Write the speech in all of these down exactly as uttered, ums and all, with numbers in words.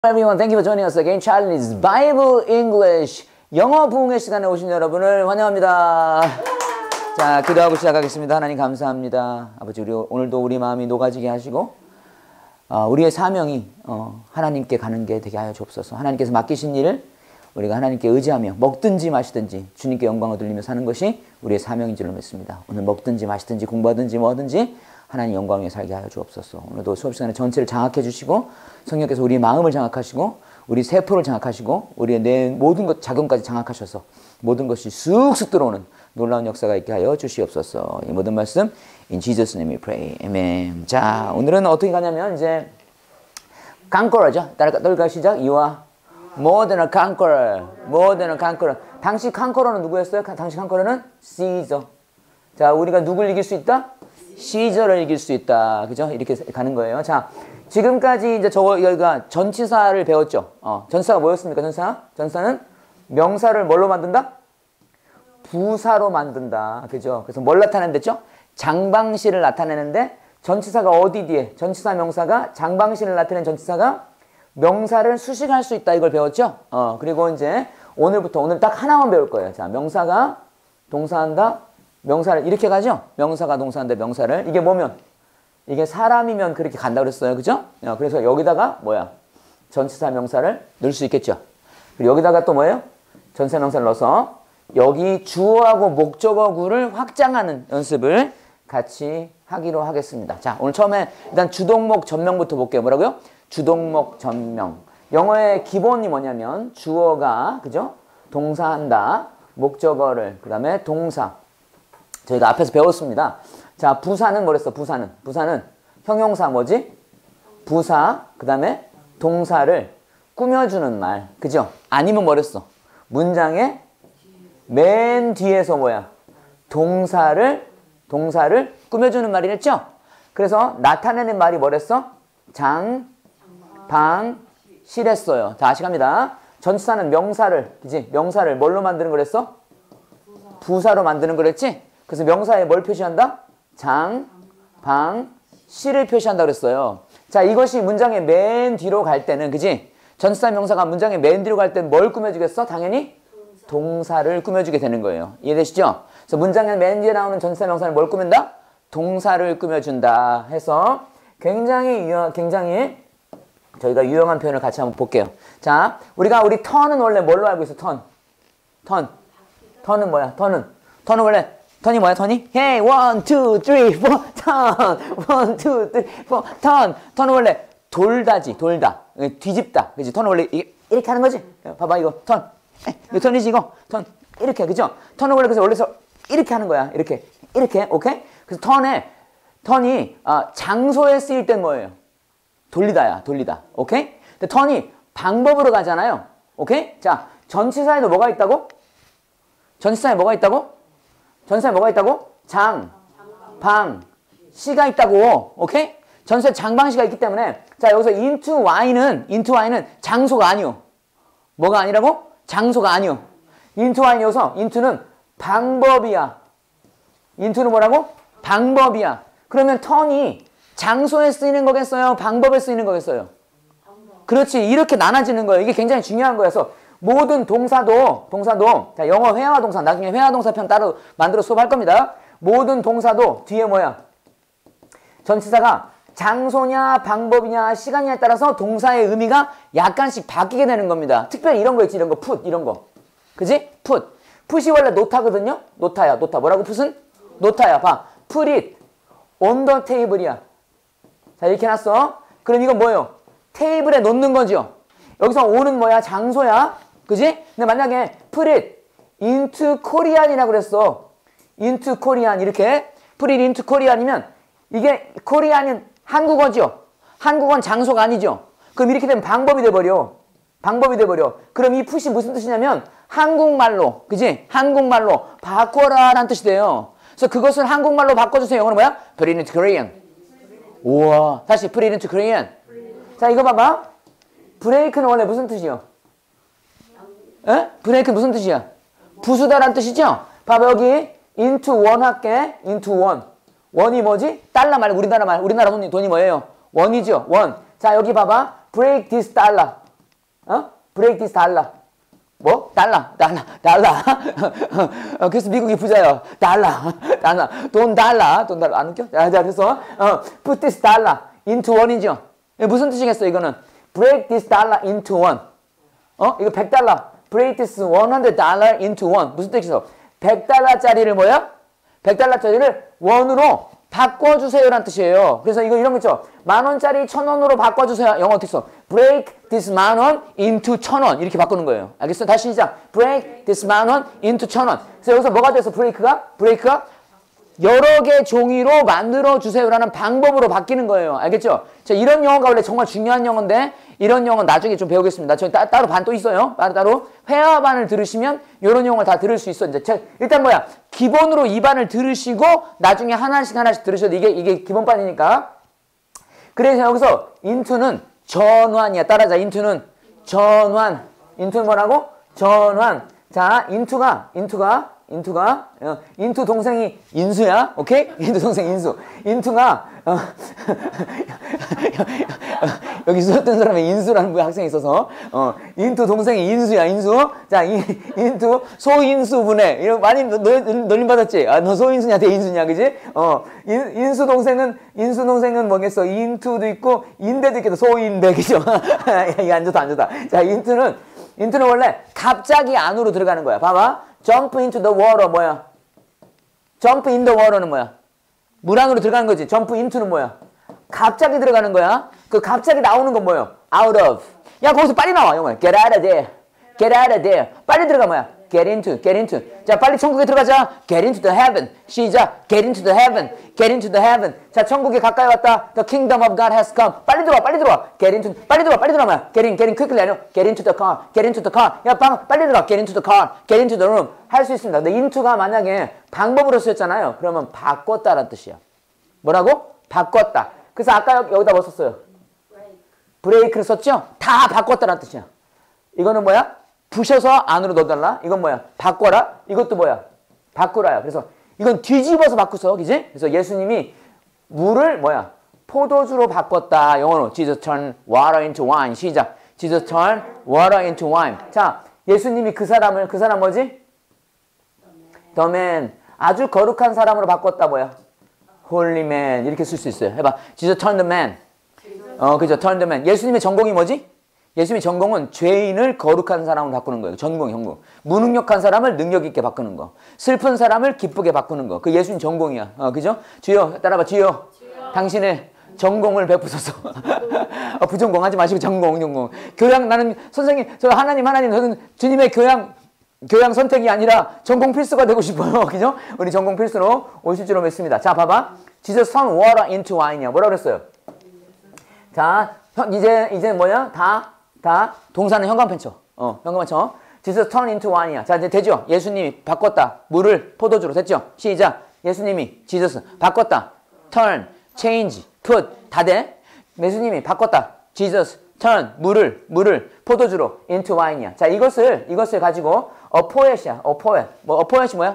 Everyone, thank you for joining us again. Charlie's Bible English 영어 부흥의 시간에 오신 여러분을 환영합니다. 자, 기도하고 시작하겠습니다. 하나님 감사합니다. 아버지, 우리 오늘도 우리 마음이 녹아지게 하시고 어, 우리의 사명이 어, 하나님께 가는 게 되게 하여 주옵소서. 하나님께서 맡기신 일을 우리가 하나님께 의지하며 먹든지 마시든지 주님께 영광을 돌리며 사는 것이 우리의 사명인 줄로 믿습니다. 오늘 먹든지 마시든지 공부하든지 뭐든지 하나님 영광 위에 살게 하여 주옵소서. 오늘도 수업 시간에 전체를 장악해 주시고 성령께서 우리의 마음을 장악하시고 우리 세포를 장악하시고 우리의 내 모든 것 자금까지 장악하셔서 모든 것이 쑥쑥 들어오는 놀라운 역사가 있게 하여 주시옵소서. 이 모든 말씀 In Jesus' name we pray. Amen. 자, 오늘은 어떻게 가냐면 이제 conqueror죠. 따라가 시작. You are more than a conqueror. More than a conqueror. 당시 conqueror는 누구였어요? 당시 conqueror는 Caesar. 자, 우리가 누굴 이길 수 있다? 시저를 이길 수 있다. 그죠? 이렇게 가는 거예요. 자, 지금까지 이제 저거, 여기가 전치사를 배웠죠. 어, 전치사가 뭐였습니까? 전치사? 전치사는 명사를 뭘로 만든다? 부사로 만든다. 그죠? 그래서 뭘 나타낸댔죠? 장방시를 나타내는데 전치사가 어디 뒤에? 전치사 명사가 장방시를 나타낸 전치사가 명사를 수식할 수 있다. 이걸 배웠죠? 어, 그리고 이제 오늘부터 오늘 딱 하나만 배울 거예요. 자, 명사가 동사한다. 명사를 이렇게 가죠? 명사가 동사인데 명사를. 이게 뭐면? 이게 사람이면 그렇게 간다고 그랬어요. 그죠? 어, 그래서 여기다가 뭐야? 전치사 명사를 넣을 수 있겠죠? 그리고 여기다가 또 뭐예요? 전치사 명사를 넣어서 여기 주어하고 목적어구를 확장하는 연습을 같이 하기로 하겠습니다. 자, 오늘 처음에 일단 주동목 전명부터 볼게요. 뭐라고요? 주동목 전명. 영어의 기본이 뭐냐면 주어가, 그죠? 동사한다. 목적어를, 그 다음에 동사. 저희가 앞에서 배웠습니다. 자, 부사는 뭐랬어? 부사는. 부사는 형용사 뭐지? 부사, 그 다음에 동사를 꾸며주는 말. 그죠? 아니면 뭐랬어? 문장의 맨 뒤에서 뭐야? 동사를, 동사를 꾸며주는 말이랬죠? 그래서 나타내는 말이 뭐랬어? 장, 방, 실했어요. 다시 갑니다. 전치사는 명사를, 그지? 명사를 뭘로 만드는 거랬어? 부사로 만드는 거랬지? 그래서 명사에 뭘 표시한다? 장, 방, 시를 표시한다 그랬어요. 자, 이것이 문장의 맨 뒤로 갈 때는, 그지? 전치사 명사가 문장의 맨 뒤로 갈 때는 뭘 꾸며주겠어? 당연히 동사를 꾸며주게 되는 거예요. 이해되시죠? 그래서 문장의 맨 뒤에 나오는 전치사 명사는 뭘 꾸민다? 동사를 꾸며준다 해서 굉장히 유용, 굉장히 저희가 유용한 표현을 같이 한번 볼게요. 자, 우리가 우리 턴은 원래 뭘로 알고 있어? 턴. 턴. 턴은 뭐야? 턴은. 턴은 원래 턴이 뭐야? 턴이? Hey, one, two, three, four, 턴. one, two, three, four, 턴. 턴은 원래 돌다지, 돌다. 뒤집다. 그지? 턴은 원래 이렇게 하는 거지? 봐봐, 이거 턴. 이거 턴이지, 이거. 턴. 이렇게, 그죠? 턴은 원래 그래서 원래서 이렇게 하는 거야. 이렇게. 이렇게. 오케이? 그래서 턴에, 턴이 아, 장소에 쓰일 땐 뭐예요? 돌리다야, 돌리다. 오케이? 근데 턴이 방법으로 가잖아요. 오케이? 자, 전치사에도 뭐가 있다고? 전치사에 뭐가 있다고? 전치사에 뭐가 있다고? 장, 방, 시가 있다고. 오케이? 전치사에 장방시가 있기 때문에 자, 여기서 into y는 into y는 장소가 아니요. 뭐가 아니라고? 장소가 아니요. into y는 여기서 into는 방법이야. into는 뭐라고? 방법이야. 그러면 턴이 장소에 쓰이는 거겠어요? 방법에 쓰이는 거겠어요? 그렇지. 이렇게 나눠지는 거예요. 이게 굉장히 중요한 거여서 모든 동사도, 동사도, 자, 영어 회화와 동사, 나중에 회화 동사 편 따로 만들어 수업할 겁니다. 모든 동사도 뒤에 뭐야? 전치사가 장소냐, 방법이냐, 시간이냐에 따라서 동사의 의미가 약간씩 바뀌게 되는 겁니다. 특별히 이런 거 있지, 이런 거, put, 이런 거. 그지? put. put이 원래 노타거든요? 노타야, 노타. 뭐라고 put은? 노타야. 봐. put it on the table이야. 자, 이렇게 해놨어. 그럼 이건 뭐예요? 테이블에 놓는 거죠. 여기서 on은 뭐야? 장소야. 그지? 근데 만약에 put it into Korean이라고 그랬어. into Korean 이렇게 put it into Korean이면 이게 Korean은 한국어죠. 한국어는 장소가 아니죠. 그럼 이렇게 되면 방법이 돼버려. 방법이 돼버려. 그럼 이 put이 무슨 뜻이냐면 한국말로, 그지? 한국말로 바꿔라 라는 뜻이 돼요. 그래서 그것을 한국말로 바꿔주세요. 영어는 뭐야? put it into Korean. 우와. 다시 put it into Korean. 자, 이거 봐봐. 브레이크는 원래 무슨 뜻이요? 에? 브레이크 무슨 뜻이야? 부수다란 뜻이죠? 봐봐, 여기 into one 할게. into one. 원이 뭐지? 달러 말, 우리나라 말. 우리나라 돈이, 돈이 뭐예요? 원이죠? 원. 자, 여기 봐봐. break this 달러. 어? break this 달러. 뭐? 달러, 달러, 달러. 어, 그래서 미국이 부자예요. 달러, 달러, 돈 달러, 돈 달러. 안 웃겨? 자, 자 그래서 어, put this dollar into one이죠. 무슨 뜻이겠어? 이거는 break this dollar into one. 어? 이거 백 달러. break this one hundred dollar into one. 무슨 뜻이겠어? 백 달러짜리를 뭐야? 백 달러짜리를 원으로 바꿔주세요라는 뜻이에요. 그래서 이거 이런 거 있죠. 만 원짜리 천 원으로 바꿔주세요. 영어 어떻게 써? break this 만 원 into 천 원 이렇게 바꾸는 거예요. 알겠어요? 다시 시작. break this 만 원 into 천 원. 그래서 여기서 뭐가 돼서 break가? break가 여러 개 종이로 만들어 주세요라는 방법으로 바뀌는 거예요. 알겠죠? 자, 이런 영어가 원래 정말 중요한 영어인데 이런 영어 나중에 좀 배우겠습니다. 저희 따, 따로 반 또 있어요. 따로 따로 회화반을 들으시면 이런 영어를 다 들을 수 있어. 이제 제, 일단 뭐야? 기본으로 이 반을 들으시고 나중에 하나씩 하나씩 들으셔도 이게 이게 기본반이니까. 그래서 여기서 into는 전환이야. 따라자. into는 전환. into는 뭐라고? 전환. 자, into가 into가 인투가 어, 인투 동생이 인수야. 오케이? 인투 동생 인수. 인투가 어, 여기 수업된 사람에 인수라는 학생이 있어서 어, 인투 동생이 인수야. 인수. 자, 인, 인투 소인수분해. 이런 많이 놀림 받았지? 아, 너 소인수냐 대인수냐, 그지? 어, 인, 인수 동생은 인수 동생은 뭐겠어? 인투도 있고 인대도 있겠다. 소인대, 그죠? 이게 안 좋다, 안 좋다. 자, 인투는 인투는 원래 갑자기 안으로 들어가는 거야. 봐봐. jump into the water 뭐야? jump in the water는 뭐야? 물 안으로 들어가는 거지. jump into는 뭐야? 갑자기 들어가는 거야. 그 갑자기 나오는 건 뭐예요? out of. 야, 거기서 빨리 나와. 영어야. get out of there. get out of there. 빨리 들어가 뭐야? get into. get into. 자, 빨리 천국에 들어가자. get into the heaven. 시작. get into the heaven. get into the heaven. 자, 천국에 가까이 왔다. the kingdom of God has come. 빨리 들어와. 빨리 들어와. get into. 빨리 들어와. 빨리 들어와 뭐야? get in. get in quickly. 아니요. get into the car. get into the car. 야, 빵, 빨리 들어가. get into the car. get into the room. 할 수 있습니다. 근데 into가 만약에 방법으로 쓰였잖아요. 그러면 바꿨다라는 뜻이야. 뭐라고? 바꿨다. 그래서 아까 여기다 뭐 썼어요? 브레이크를 썼죠? 다 바꿨다라는 뜻이야. 이거는 뭐야? 부셔서 안으로 넣어달라. 이건 뭐야? 바꿔라. 이것도 뭐야? 바꾸라야. 그래서 이건 뒤집어서 바꾸서, 그지? 그래서 예수님이 물을 뭐야? 포도주로 바꿨다. 영어로 Jesus turned water into wine. 시작. Jesus turned water into wine. 자, 예수님이 그 사람을 그 사람 뭐지? The man. 아주 거룩한 사람으로 바꿨다. 뭐야? Holy man. 이렇게 쓸 수 있어요. 해봐. Jesus turned the man. 어, 그죠? turned the man. 예수님의 전공이 뭐지? 예수님의 전공은 죄인을 거룩한 사람으로 바꾸는 거예요. 전공, 전공. 무능력한 사람을 능력 있게 바꾸는 거. 슬픈 사람을 기쁘게 바꾸는 거. 그 예수님 전공이야. 어, 그죠? 주여, 따라봐. 주여. 주여. 당신의 전공을 베푸소서. 어, 부전공 하지 마시고 전공, 전공. 교양, 나는 선생님, 저 하나님, 하나님, 저는 주님의 교양, 교양 선택이 아니라 전공 필수가 되고 싶어요. 그죠? 우리 전공 필수로 오실 줄로 믿습니다. 자, 봐봐. Jesus turned water into wine이야. 뭐라 그랬어요? 자, 이제, 이제 뭐야? 다, 다, 동사는 현관펜 쳐. 어, 현관펜 쳐. Jesus turned into wine이야. 자, 이제 되죠? 예수님이 바꿨다. 물을 포도주로. 됐죠? 시작. 예수님이, Jesus, 바꿨다. turn, change, put. 다 돼? 예수님이 바꿨다. Jesus, turn, 물을, 물을 포도주로 into wine이야. 자, 이것을, 이것을 가지고 a poet이야. a poet. 뭐, a poet이 뭐야?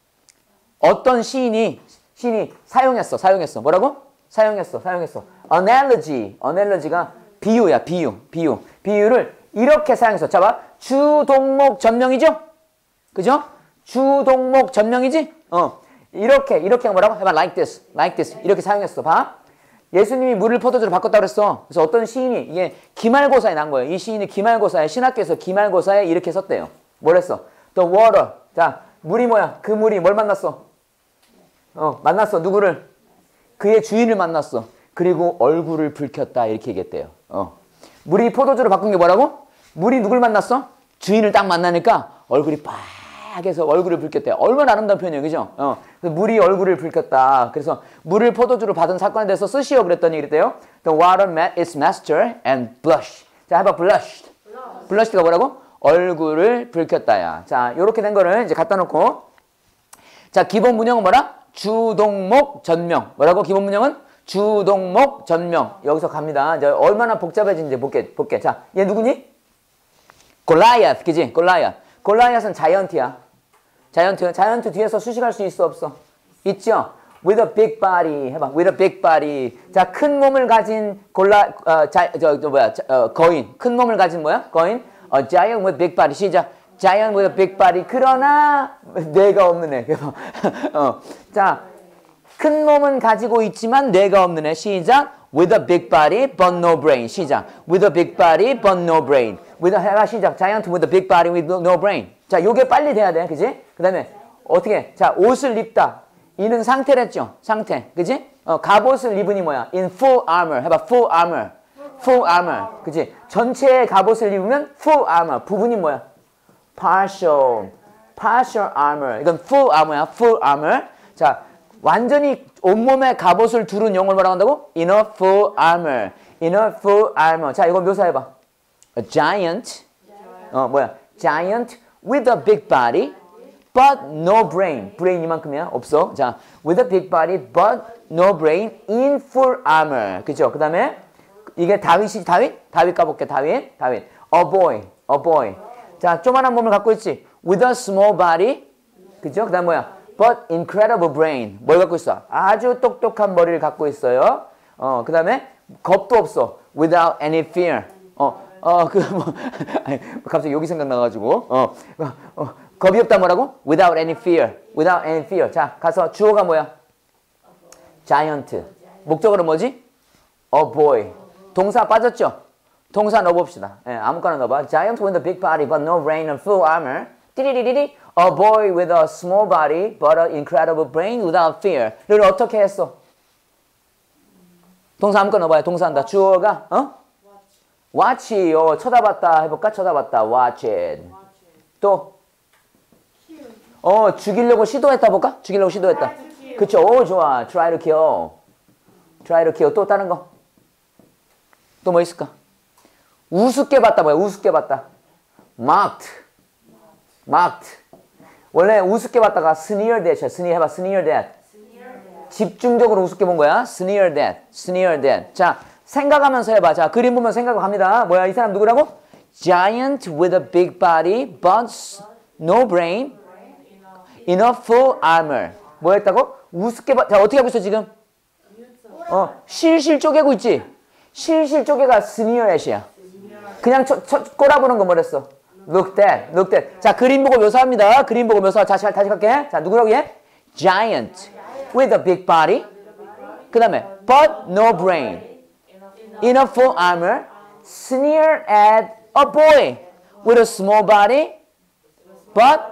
어떤 시인이, 시인이 사용했어. 사용했어. 뭐라고? 사용했어. 사용했어. analogy. analogy가 비유야. 비유. 비유. 비유를 이렇게 사용해서. 자, 주동목 전명이죠? 그죠? 주동목 전명이지? 어. 이렇게, 이렇게 뭐라고? 해봐. like this. like this. 이렇게 사용했어. 봐. 예수님이 물을 포도주로 바꿨다고 그랬어. 그래서 어떤 시인이, 이게 기말고사에 난 거예요. 이 시인이 기말고사에, 신학교에서 기말고사에 이렇게 썼대요. 뭘 했어? The water. 자, 물이 뭐야? 그 물이 뭘 만났어? 어, 만났어. 누구를? 그의 주인을 만났어. 그리고 얼굴을 붉혔다. 이렇게 얘기했대요. 어. 물이 포도주로 바꾼 게 뭐라고? 물이 누굴 만났어? 주인을 딱 만나니까 얼굴이 빨개서 얼굴을 붉혔대요. 얼마나 아름다운 표현이에요. 그죠? 어. 그래서 물이 얼굴을 붉혔다. 그래서 물을 포도주로 받은 사건에 대해서 쓰시오 그랬더니 이랬대요. The water met its master and blushed. 자, 해봐. blushed. blushed가 뭐라고? 얼굴을 붉혔다야. 자, 요렇게 된 거를 이제 갖다 놓고. 자, 기본 문형은 뭐라? 주동목 전명. 뭐라고? 기본 문형은? 주동목 전명. 여기서 갑니다. 이제 얼마나 복잡해진지 볼게. 볼게. 자, 얘 누구니? 골라이앗. 그지? 골라이앗. 골라이앗은 자이언트야. 자이언트. 자이언트 뒤에서 수식할 수 있어 없어? 있죠? with a big body. 해봐. with a big body. 자, 큰 몸을 가진 골라, 어, 자, 저, 저 뭐야, 자, 어, 거인. 큰 몸을 가진 뭐야? 거인. A giant with big body. 시작. Giant with a big body. 그러나 뇌가 없는 애. 어. 자, 큰 몸은 가지고 있지만 뇌가 없는 애. 시작. With a big body but no brain. 시작. With a big body but no brain. With a 해가 시작. Giant with a big body with no brain. 자, 요게 빨리 돼야 돼. 그지? 그 다음에 어떻게? 자, 옷을 입다. 이는 상태랬죠. 상태. 그지? 어, 갑옷을 입으니 뭐야? In full armor. 해봐. Full armor. Full armor. 그지? 전체의 갑옷을 입으면 full armor. 부분이 뭐야? Partial. Partial armor. 이건 full armor야. Full armor. 자, 완전히 온몸에 갑옷을 두른 영어를 뭐라고 한다고? In a full armor. In a full armor. 자, 이거 묘사해봐. A giant. 어, 뭐야? Giant with a big body. But no brain. brain 이만큼이야? 없어. 자, with a big body, but no brain, in full armor. 그죠? 그 다음에 이게 다윗이 다윗? 다윗 가볼게. 다윗. 다윗. A boy. A boy. 자, 조만한 몸을 갖고 있지. With a small body. 그죠? 그 다음 뭐야? But incredible brain. 뭘 갖고 있어? 아주 똑똑한 머리를 갖고 있어요. 어, 그 다음에 겁도 없어. Without any fear. 어, 어, 그 뭐, 갑자기 여기 생각나가지고. 어, 어, 어. 겁이 없다 뭐라고? Without any fear. Without any fear. 자, 가서 주어가 뭐야? Giant. 목적어는 뭐지? A boy. 동사 빠졌죠? 동사 넣어봅시다. 예, 아무거나 넣어봐. Giant with a big body but no brain and full armor. 띠리리리리. A boy with a small body but an incredible brain without fear. 를 어떻게 했어? 동사 아무거나 넣어봐요. 동사한다. 주어가 어? Watch. 어, 쳐다봤다 해볼까? 쳐다봤다. Watch it. 또 어, 죽이려고 시도했다 볼까? 죽이려고 시도했다. 그쵸? 오, 좋아. Try to kill. Try to kill. 또 다른 거. 또 뭐 있을까? 우습게 봤다 뭐야? 우습게 봤다. Mocked. Mocked. 원래 우습게 봤다가 sneered at이야. sneer 해봐. sneered at. 집중적으로 우습게 본 거야. sneered at. sneered at. 자, 생각하면서 해봐. 자, 그림 보면 생각합니다. 뭐야? 이 사람 누구라고? Giant with a big body but no brain. In a full armor. 뭐 했다고? 우습게 봐. 자, 어떻게 하고 있어 지금? 어, 실실 쪼개고 있지? 실실 쪼개가 sneer at이야. 그냥 쳐, 쳐, 꼬라보는 거 뭐랬어? Look that, look that. 자, 그림 보고 묘사합니다. 그림 보고 묘사. 다시, 다시 갈게. 자, 누구라고 얘? Giant with a big body. 그 다음에 but no brain. In a full armor. Sneer at a boy with a small body. But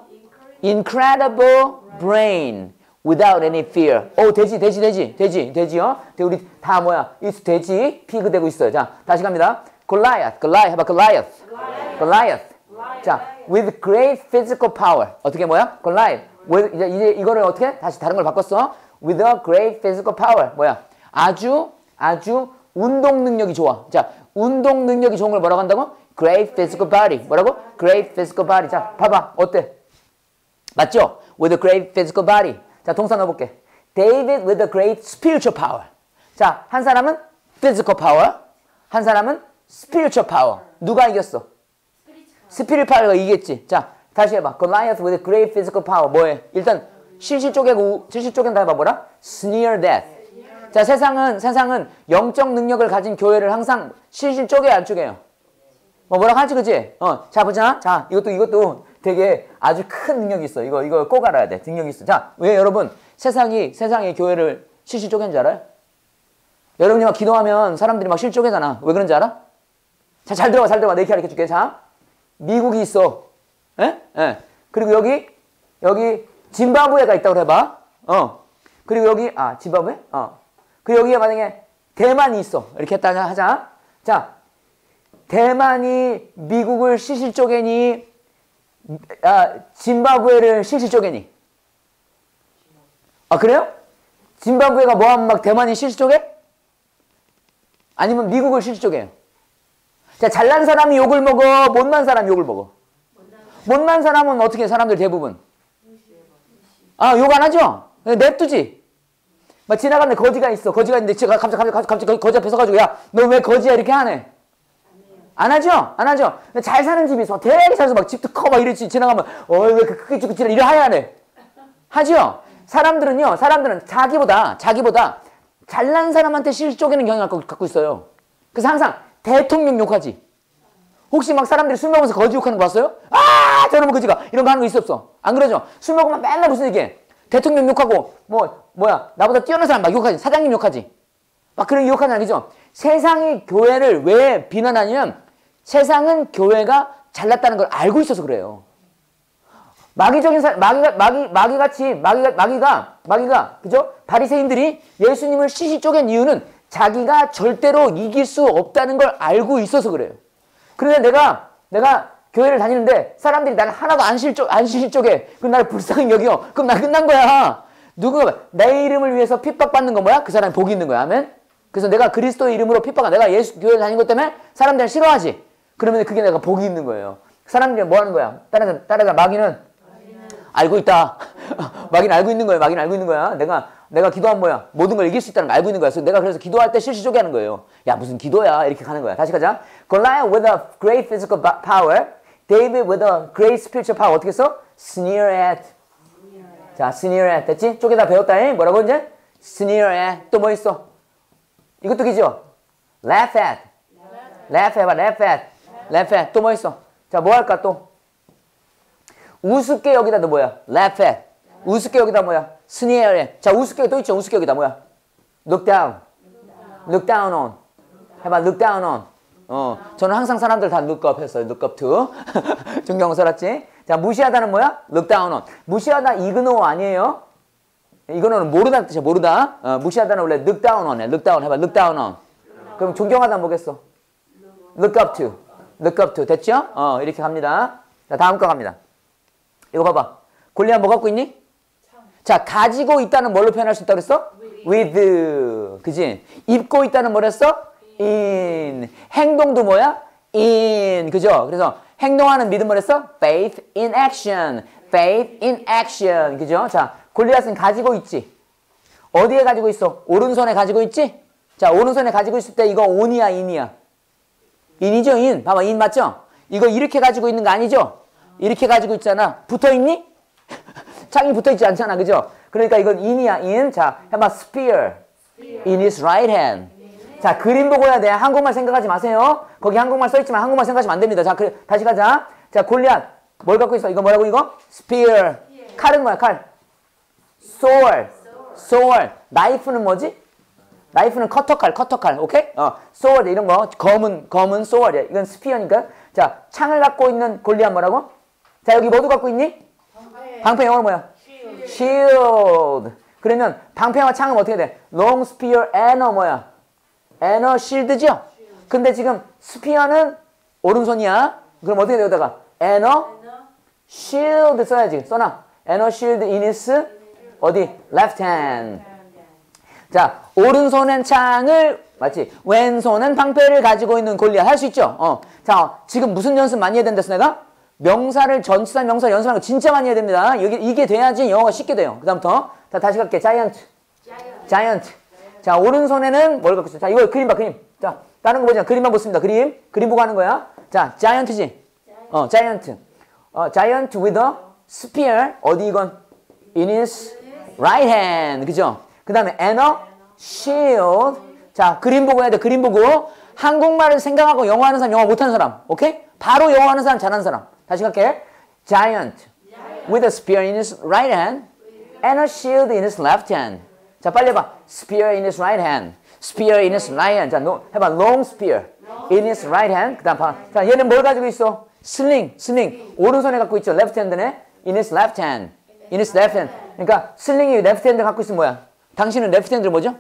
incredible brain without any fear. 오, 돼지, 돼지, 돼지, 돼지, 돼지요. 우리 다 뭐야? 이 돼지, 피그 되고 있어요. 자, 다시 갑니다. Goliath, Goliath, 해봐, Goliath, Goliath. 자, with great physical power. 어떻게 뭐야? Goliath. with, 이제, 이제 이거를 어떻게? 다시 다른 걸 바꿨어. With a great physical power. 뭐야? 아주, 아주 운동 능력이 좋아. 자, 운동 능력이 좋은 걸 뭐라고 한다고? Great physical body. 뭐라고? Great physical body. 자, 봐봐. 어때? 맞죠? With a great physical body. 자, 동사 넣어볼게. David with a great spiritual power. 자, 한 사람은 physical power. 한 사람은 spiritual power. 누가 이겼어? spiritual power가 이겼지. 자, 다시 해봐. Goliath with a great physical power. 뭐해? 일단 실실 쪼개고 실실 쪼갠다 해봐. 뭐라? Sneer that. 자, 세상은 세상은 영적 능력을 가진 교회를 항상 실실 쪼개요, 안 쪼개요? 뭐 뭐라고 하지, 그지? 어, 자 보자. 자, 이것도 이것도 되게 아주 큰 능력이 있어. 이거 이거 꼭 알아야 돼. 능력이 있어. 자, 왜 여러분 세상이 세상의 교회를 실실 쪼갠 줄 알아요? 여러분이 막 기도하면 사람들이 막 실 쪼개잖아. 왜 그런지 알아? 자, 잘 들어봐, 잘 들어봐. 내 얘기 가르쳐 줄게. 자, 미국이 있어. 예? 예. 그리고 여기 여기 짐바브웨가 있다고 해봐. 어. 그리고 여기 아 짐바브웨? 어. 그리고 여기에 만약에 대만이 있어. 이렇게 했다 하자. 자, 대만이 미국을 실실 쪼개니, 아, 짐바브웨를 실실 쪼개니. 아, 그래요? 짐바브웨가 뭐하면 막 대만이 실실 쪼개? 아니면 미국을 실실 쪼개요? 자, 잘난 사람이 욕을 먹어? 못난 사람이 욕을 먹어? 못난 사람은 어떻게 해? 사람들 대부분? 아, 욕 안 하죠? 냅두지? 막 지나가는데 거지가 있어. 거지가 있는데 제가 갑자기, 갑자기, 갑자기 거지 앞에 서가지고 야, 너 왜 거지야? 이렇게 하네. 안 하죠? 안 하죠? 잘 사는 집이 있어. 되게 잘 살아서 막 집도 커 막 이러지. 지나가면 어, 왜 크게 죽고 지나 이래 하야 하네. 하죠? 사람들은요, 사람들은 자기보다, 자기보다 잘난 사람한테 실 쪼개는 경향을 갖고 있어요. 그래서 항상 대통령 욕하지. 혹시 막 사람들이 술 먹으면서 거지 욕하는 거 봤어요? 아, 저놈의 거지가. 이런 거 하는 거 있어, 없어? 안 그러죠? 술 먹으면 맨날 무슨 얘기해? 대통령 욕하고, 뭐, 뭐야, 나보다 뛰어난 사람 막 욕하지. 사장님 욕하지. 막 그런 욕하는 아니죠? 세상이 교회를 왜 비난하냐면, 세상은 교회가 잘났다는 걸 알고 있어서 그래요. 마귀적인 사, 마귀가, 마귀, 마귀같이, 마귀가, 마귀가, 마귀가, 그죠? 바리새인들이 예수님을 시시 쪼갠 이유는 자기가 절대로 이길 수 없다는 걸 알고 있어서 그래요. 그런데 내가, 내가 교회를 다니는데 사람들이 나를 하나도 안 실쪼, 안 실쪼개. 그럼 나를 불쌍히 여겨. 그럼 나 끝난 거야. 누군가, 내 이름을 위해서 핍박받는 건 뭐야? 그 사람이 복이 있는 거야. 아멘? 그래서 내가 그리스도의 이름으로 핍박하, 내가 예수 교회를 다닌 것 때문에 사람들을 싫어하지. 그러면 그게 내가 복이 있는 거예요. 사람들이 뭐 하는 거야? 따라가, 따라가, 마귀는 알고 있다. 마귀는 알고 있는 거예요. 마귀는 알고 있는 거야. 내가 내가 기도하면 뭐야? 모든 걸 이길 수 있다는 걸 알고 있는 거야. 그래서 내가 그래서 기도할 때 실시 쪼개하는 거예요. 야, 무슨 기도야? 이렇게 가는 거야. 다시 가자. Goliath with a great physical power, David with a great spiritual power. 어떻게 써? Sneer at. 자, sneer at. 됐지? 쪼개다 배웠다. 뭐라고 이제? Sneer at. 또 뭐 있어? 이것도 기죠? Laugh at. Laugh at. Laugh at. Laugh at. 또 뭐 있어? 자, 뭐 할까 또? 우습게 여기다 너 뭐야? Laugh at. 우습게 여기다 뭐야? sneer at. 자, 우습게 또 있죠? 우습게 여기다 뭐야? Look down. Look down on. 해봐, look down on. 어, 저는 항상 사람들 다 look up 했어요. look up to. 존경서 알았지? 자, 무시하다는 뭐야? look down on. 무시하다 이그노 아니에요? 이거는 모르다는 뜻이야. 모르다. 어, 무시하다는 원래 look down on 해. look down 해봐. look down on. 그럼 존경하다 뭐겠어? look up to. look up to. 됐죠? 어, 이렇게 갑니다. 자, 다음 거 갑니다. 이거 봐봐. 골리앗 뭐 갖고 있니? 자, 가지고 있다는 뭘로 표현할 수 있다고 그랬어? with. 그지? 입고 있다는 뭐랬어? in. 행동도 뭐야? in. 그죠? 그래서 행동하는 믿음 뭐랬어? faith in action. faith in action. 그죠? 자, 골리앗은 가지고 있지. 어디에 가지고 있어? 오른손에 가지고 있지? 자, 오른손에 가지고 있을 때 이거 on이야, in이야? in이죠, in. 봐봐, in 맞죠? 이거 이렇게 가지고 있는 거 아니죠? 이렇게 가지고 있잖아. 붙어 있니? 창이 붙어 있지 않잖아. 그죠? 그러니까 이건 in이야, in. 자, 해봐, spear. in his right hand. 자, 그림 보고 해야 돼. 한국말 생각하지 마세요. 거기 한국말 써있지만 한국말 생각하시면 안 됩니다. 자, 그래, 다시 가자. 자, 골리앗. 뭘 갖고 있어? 이거 뭐라고, 이거? spear. 칼은 뭐야, 칼? sword. sword. 나이프는 뭐지? 나이프는 커터칼, 커터칼. 오케이? 어, sword. 이런 거. 검은, 검은 sword이야. 이건 spear니까. 자, 창을 갖고 있는 골리앗 뭐라고? 자, 여기 뭐도 갖고 있니? 방패. 방패 영어로 뭐야? shield. shield. 그러면 방패와 창은 어떻게 돼? long spear and a 뭐야? and a shield죠? 근데 지금 스피어는 오른손이야. 그럼 어떻게 돼, 여기다가? and a shield 써야지. 써놔. and a shield in his 어디? left hand. 자, 오른손엔 창을 맞지? 왼손은 방패를 가지고 있는 골리앗. 할 수 있죠? 어. 자, 지금 무슨 연습 많이 해야 된댔어, 내가? 명사를, 전치사 명사 연습하는 거 진짜 많이 해야 됩니다. 여기, 이게 돼야지 영어가 쉽게 돼요. 그 다음부터. 자, 다시 갈게. giant. giant. 자, 오른손에는 뭘 갖고 있어? 자, 이거 그림 봐, 그림. 자, 다른 거 보자. 그림만 보습니다. 그림. 그림 보고 하는 거야. 자, giant지? 어, giant. 어, giant with a spear. 어디 이건? In his right hand. 그죠? 그 다음에 and a shield. 자, 그림 보고 해야 돼. 그림 보고. 한국말을 생각하고 영어 하는 사람, 영어 못하는 사람. 오케이? 바로 영어 하는 사람, 잘하는 사람. 다시 갈게. Giant with a spear in his right hand and a shield in his left hand. 자, 빨리 해봐. Spear in his right hand. Spear in his right hand. 자, no, 해봐. Long spear in his right hand. 그 다음 봐. 자, 얘는 뭘 가지고 있어? Sling, sling. 오른손에 갖고 있죠. Left hand네. In his left hand. In his left hand. 그러니까 슬링이 left hand 갖고 있으면 뭐야? 당신은 left hand를 뭐죠?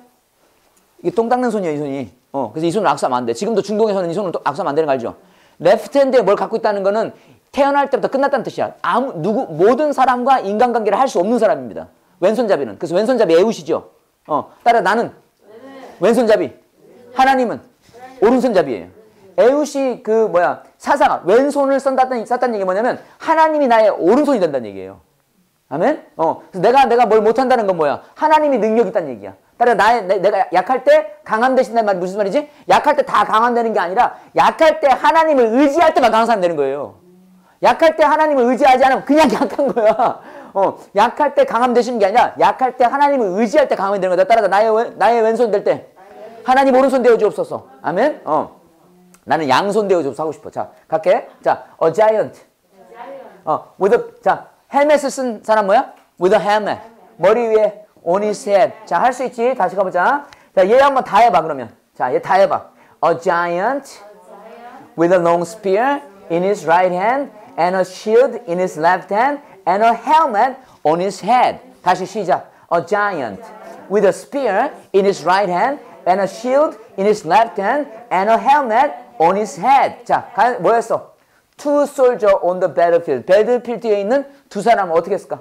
이게 똥 닦는 손이야, 이 손이. 어, 그래서 이 손을 악수하면 안 돼. 지금도 중동에서는 이 손을 악수하면 안 되는 거 알죠? 레프트 핸드에 뭘 갖고 있다는 거는 태어날 때부터 끝났다는 뜻이야. 아무, 누구, 모든 사람과 인간관계를 할 수 없는 사람입니다. 왼손잡이는. 그래서 왼손잡이 에웃이죠. 어, 따라 나는 왼손잡이. 하나님은 오른손잡이에요. 에웃이 그 뭐야, 사사가 왼손을 썼다는, 썼다는 얘기 뭐냐면 하나님이 나의 오른손이 된다는 얘기예요. 아멘? 어, 그래서 내가, 내가 뭘 못한다는 건 뭐야? 하나님이 능력이 있다는 얘기야. 따라 나의, 내, 내가 약할 때 강함 되신다는 말이 무슨 말이지? 약할 때 다 강함되는 게 아니라 약할 때 하나님을 의지할 때만 강한 사람 되는 거예요. 약할 때 하나님을 의지하지 않으면 그냥 약한 거야. 어, 약할 때 강함 되시는 게 아니라 약할 때 하나님을 의지할 때 강함이 되는 거다. 따라서 나의, 왼- 나의 왼손 될 때 하나님 오른손 되어 주옵소서. 아멘. 어. 나는 양손 되어 주옵소서 하고 싶어. 자, 갈게. 자, a giant. 어, with a, 자, 헬멧을 쓴 사람 뭐야? with a helmet. 머리 위에 on his head. 자, 할 수 있지? 다시 가보자. 자, 얘 한번 다 해봐, 그러면. 자, 얘 다 해봐. A giant with a long spear in his right hand and a shield in his left hand and a helmet on his head. 다시 시작. A giant with a spear in his right hand and a shield in his left hand and a helmet on his head. 자, 뭐였어? Two soldier on the battlefield. 배틀필드에 있는 두 사람은 어떻게 했을까?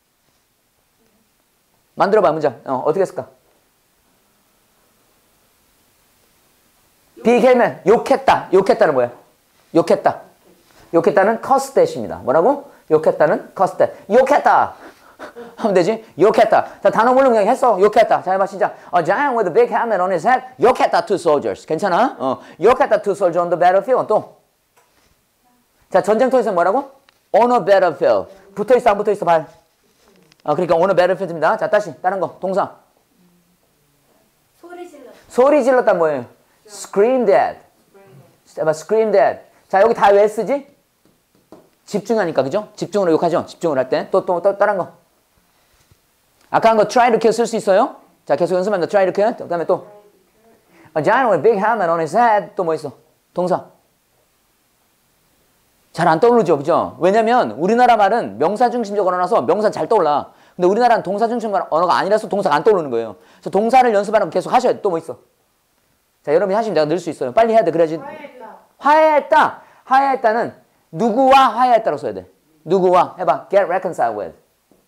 만들어봐, 문장. 어, 어떻게 했을까? 빅 헬멧. 욕했다. 욕했다는 뭐야? 욕했다. 욕했다는 cursed that입니다. 뭐라고? 욕했다는 cursed that. 욕했다. 하면 되지? 욕했다. 자, 단어 모르면 그냥 했어. 욕했다. 자, 해봐, 시작. A giant with a big helmet on his head. 욕했다, two soldiers. 괜찮아? 어, 욕했다, two soldiers on the battlefield. 또. 자, 전쟁터에서 뭐라고? On a battlefield. 붙어있어, 안 붙어있어, 발. 어, 그러니까 on a battlefield입니다. 자, 다시, 다른 거. 동사. 소리 질렀다. 소리 질렀다 뭐예요? Screamed at. 해봐, screamed at. 자, 여기 다 왜 쓰지? 집중하니까, 그죠? 집중으로 욕하죠? 집중을 할 때. 또, 또, 또, 다른 거. 아까 한 거 try to kill 쓸 수 있어요? 자, 계속 연습합니다. try to kill. 그 다음에 또. A giant with a big helmet on his head. 또 뭐 있어? 동사. 잘 안 떠오르죠? 그죠? 왜냐면 우리나라 말은 명사 중심적 언어라서 명사 잘 떠올라. 근데 우리나라는 동사 중심 언어가 아니라서 동사가 안 떠오르는 거예요. 그래서 동사를 연습하는 거 계속 하셔야 돼. 또 뭐 있어? 자, 여러분이 하시면 내가 늘 수 있어요. 빨리 해야 돼. 그래야지. 화해했다. 화해했다. 화해했다는 누구와 화해했다로 써야 돼. 누구와? 해봐. Get reconciled with.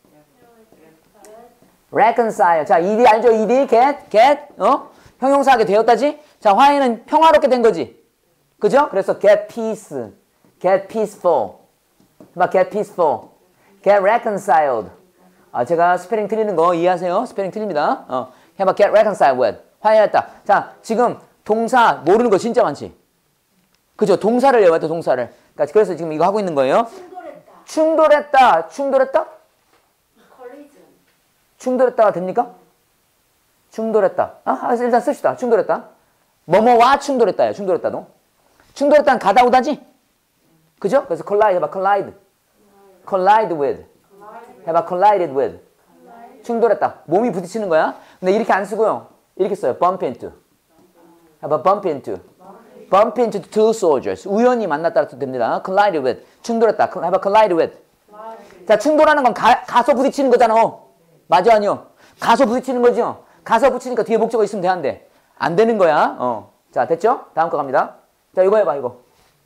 reconcile. 자, ed 알죠? ed, get, get, 어? 형용사하게 되었다지? 자, 화해는 평화롭게 된 거지. 그죠? 그래서 get peace, get peaceful. 해봐, get peaceful, get reconciled. 아, 제가 스페링 틀리는 거 이해하세요? 스페링 틀립니다. 어, 해봐, get reconciled with. 화해했다. 자, 지금 동사 모르는 거 진짜 많지? 그죠? 동사를 외웠다, 동사를. 그러니까 그래서 지금 이거 하고 있는 거예요. 충돌했다. 충돌했다. 충돌했다? collision. 충돌했다가 됩니까? 충돌했다. 아, 일단 씁시다. 충돌했다. 뭐뭐와 충돌했다예요. 충돌했다도. 충돌했다는 가다 오다지? 그죠? 그래서 collide 해봐. collide. collide with. 해봐. collided with. 충돌했다. 몸이 부딪히는 거야. 근데 이렇게 안 쓰고요. 이렇게 써요. bump into. 해봐. bump into. bump into two soldiers. 우연히 만났다도 됩니다. collide with. 충돌했다. 해봐. collide with. 자, 충돌하는 건 가, 가서 부딪히는 거잖아. 맞아, 아니요? 가서 부딪히는 거죠? 가서 붙이니까 뒤에 목적어 있으면 되는데. 안 되는 거야. 어. 자, 됐죠? 다음 거 갑니다. 자, 이거 해봐, 이거.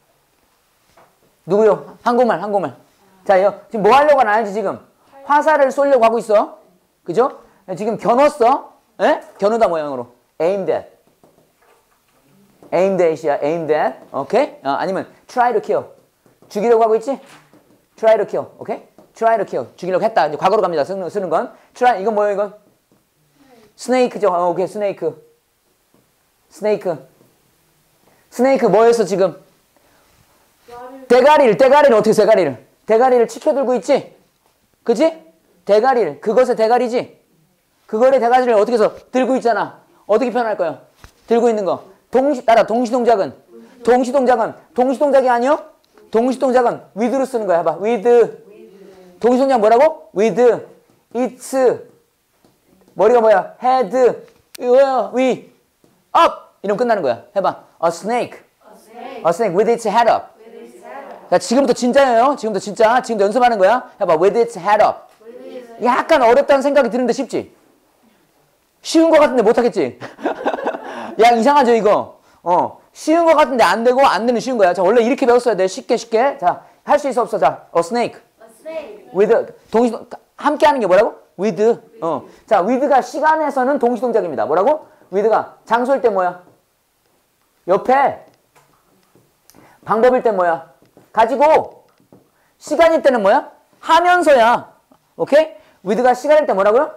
누구요? 한국말, 한국말. 자, 이거 지금 뭐 하려고 하나 알지, 지금? 화살을 쏘려고 하고 있어. 그죠? 지금 겨눴어. 에? 겨누다 모양으로. aimed at. aimed at이야, aimed at. 오케이? 어, 아니면 try to kill. 죽이려고 하고 있지? try to kill. 오케이? try to kill. 죽이려고 했다. 이제 과거로 갑니다. 쓰는, 쓰는 건. try, 이건 뭐예요, 이건? 스네이크죠. 어, 오케이, 스네이크. 스네이크. 스네이크 뭐였어, 지금? 대가리를, 대가리를 어떻게 대가리를? 대가리를 치켜들고 있지? 그치? 대가리를. 그것의 대가리지? 그거의 대가리를 어떻게 해서 들고 있잖아. 어떻게 표현할 거예요? 들고 있는 거. 동시, 따라, 동시동작은? 동시동작은? 동시동작이 아니요? 동시동작은 with로 쓰는 거야. 해봐. with. 동시동작 뭐라고? with. it's. 머리가 뭐야? head. 위. up. 이러면 끝나는 거야. 해봐. a snake. a snake with its head up. 자, 지금부터 진짜예요. 지금부터 진짜. 지금부터 연습하는 거야. 해봐. with its head up. 약간 어렵다는 생각이 드는데 쉽지? 쉬운 거 같은데 못하겠지? 야, 이상하죠, 이거? 어. 쉬운 거 같은데 안 되고 안 되는 쉬운 거야. 자, 원래 이렇게 배웠어야 돼. 쉽게, 쉽게. 자, 할 수 있어, 없어? 자, a snake. with. 동시, 함께 하는 게 뭐라고? with. 어. 자, with가 시간에서는 동시동작입니다. 뭐라고? with가 장소일 때 뭐야? 옆에. 방법일 때 뭐야? 가지고. 시간일 때는 뭐야? 하면서야. 오케이? with가 시간일 때 뭐라고요?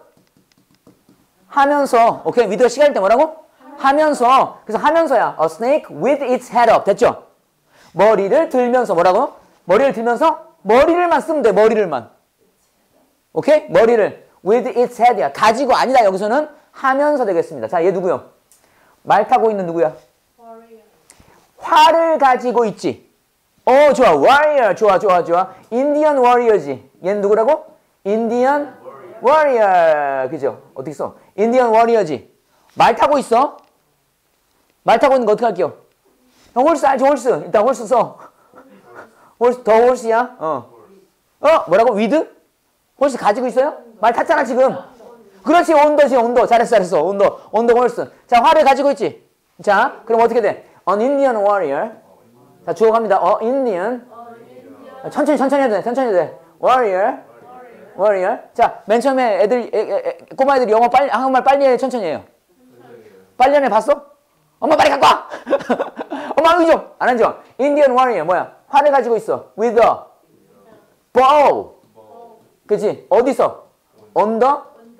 하면서. 오케이? with가 시간일 때 뭐라고? 하면서. 그래서 하면서야. A snake with its head up. 됐죠? 머리를 들면서 뭐라고? 머리를 들면서 머리를만 쓰면 돼. 머리를만. 오케이? 머리를 with its head야. 가지고 아니다. 여기서는 하면서 되겠습니다. 자, 얘 누구요? 말 타고 있는 누구야? warrior. 활을 가지고 있지. 어, 좋아. warrior. 좋아, 좋아, 좋아. Indian warrior지. 얘는 누구라고? Indian warrior. 그죠? 어떻게 써? Indian warrior지. 말 타고 있어. 말 타고 있는 거 어떻게 할게요? 형, 홀스 알지? 홀스. 일단 홀스 써. 홀스, 더 홀스야? 어. 어? 뭐라고? 위드? 홀스 가지고 있어요? 말 탔잖아, 지금. 그렇지, 온더지, 온더. 잘했어, 잘했어. 온더, 온더 홀스. 자, 활을 가지고 있지. 자, 그럼 어떻게 돼? An Indian warrior. 자, 주어 갑니다. 어, Indian. 천천히, 천천히 해도 돼. 천천히 해도 돼. Warrior. warrior. 자, 맨 처음에 애들, 애, 애, 애, 꼬마 애들이 영어 빨리, 한국말 빨리 해, 천천히 해요. 빨리 하네, 봤어? 엄마 빨리 갖고 와! 엄마 여기 좀! 안 하죠? Indian warrior, 뭐야? 활을 가지고 있어. With a bow. 그치? 어디서? On the?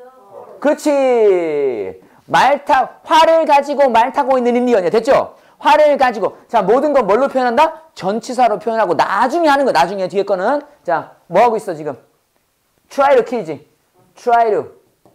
그렇지. 말 타, 활을 가지고 말 타고 있는 인디언이야. 됐죠? 활을 가지고. 자, 모든 건 뭘로 표현한다? 전치사로 표현하고 나중에 하는 거. 나중에 뒤에 거는. 자, 뭐 하고 있어, 지금? Try to kill지. Try to.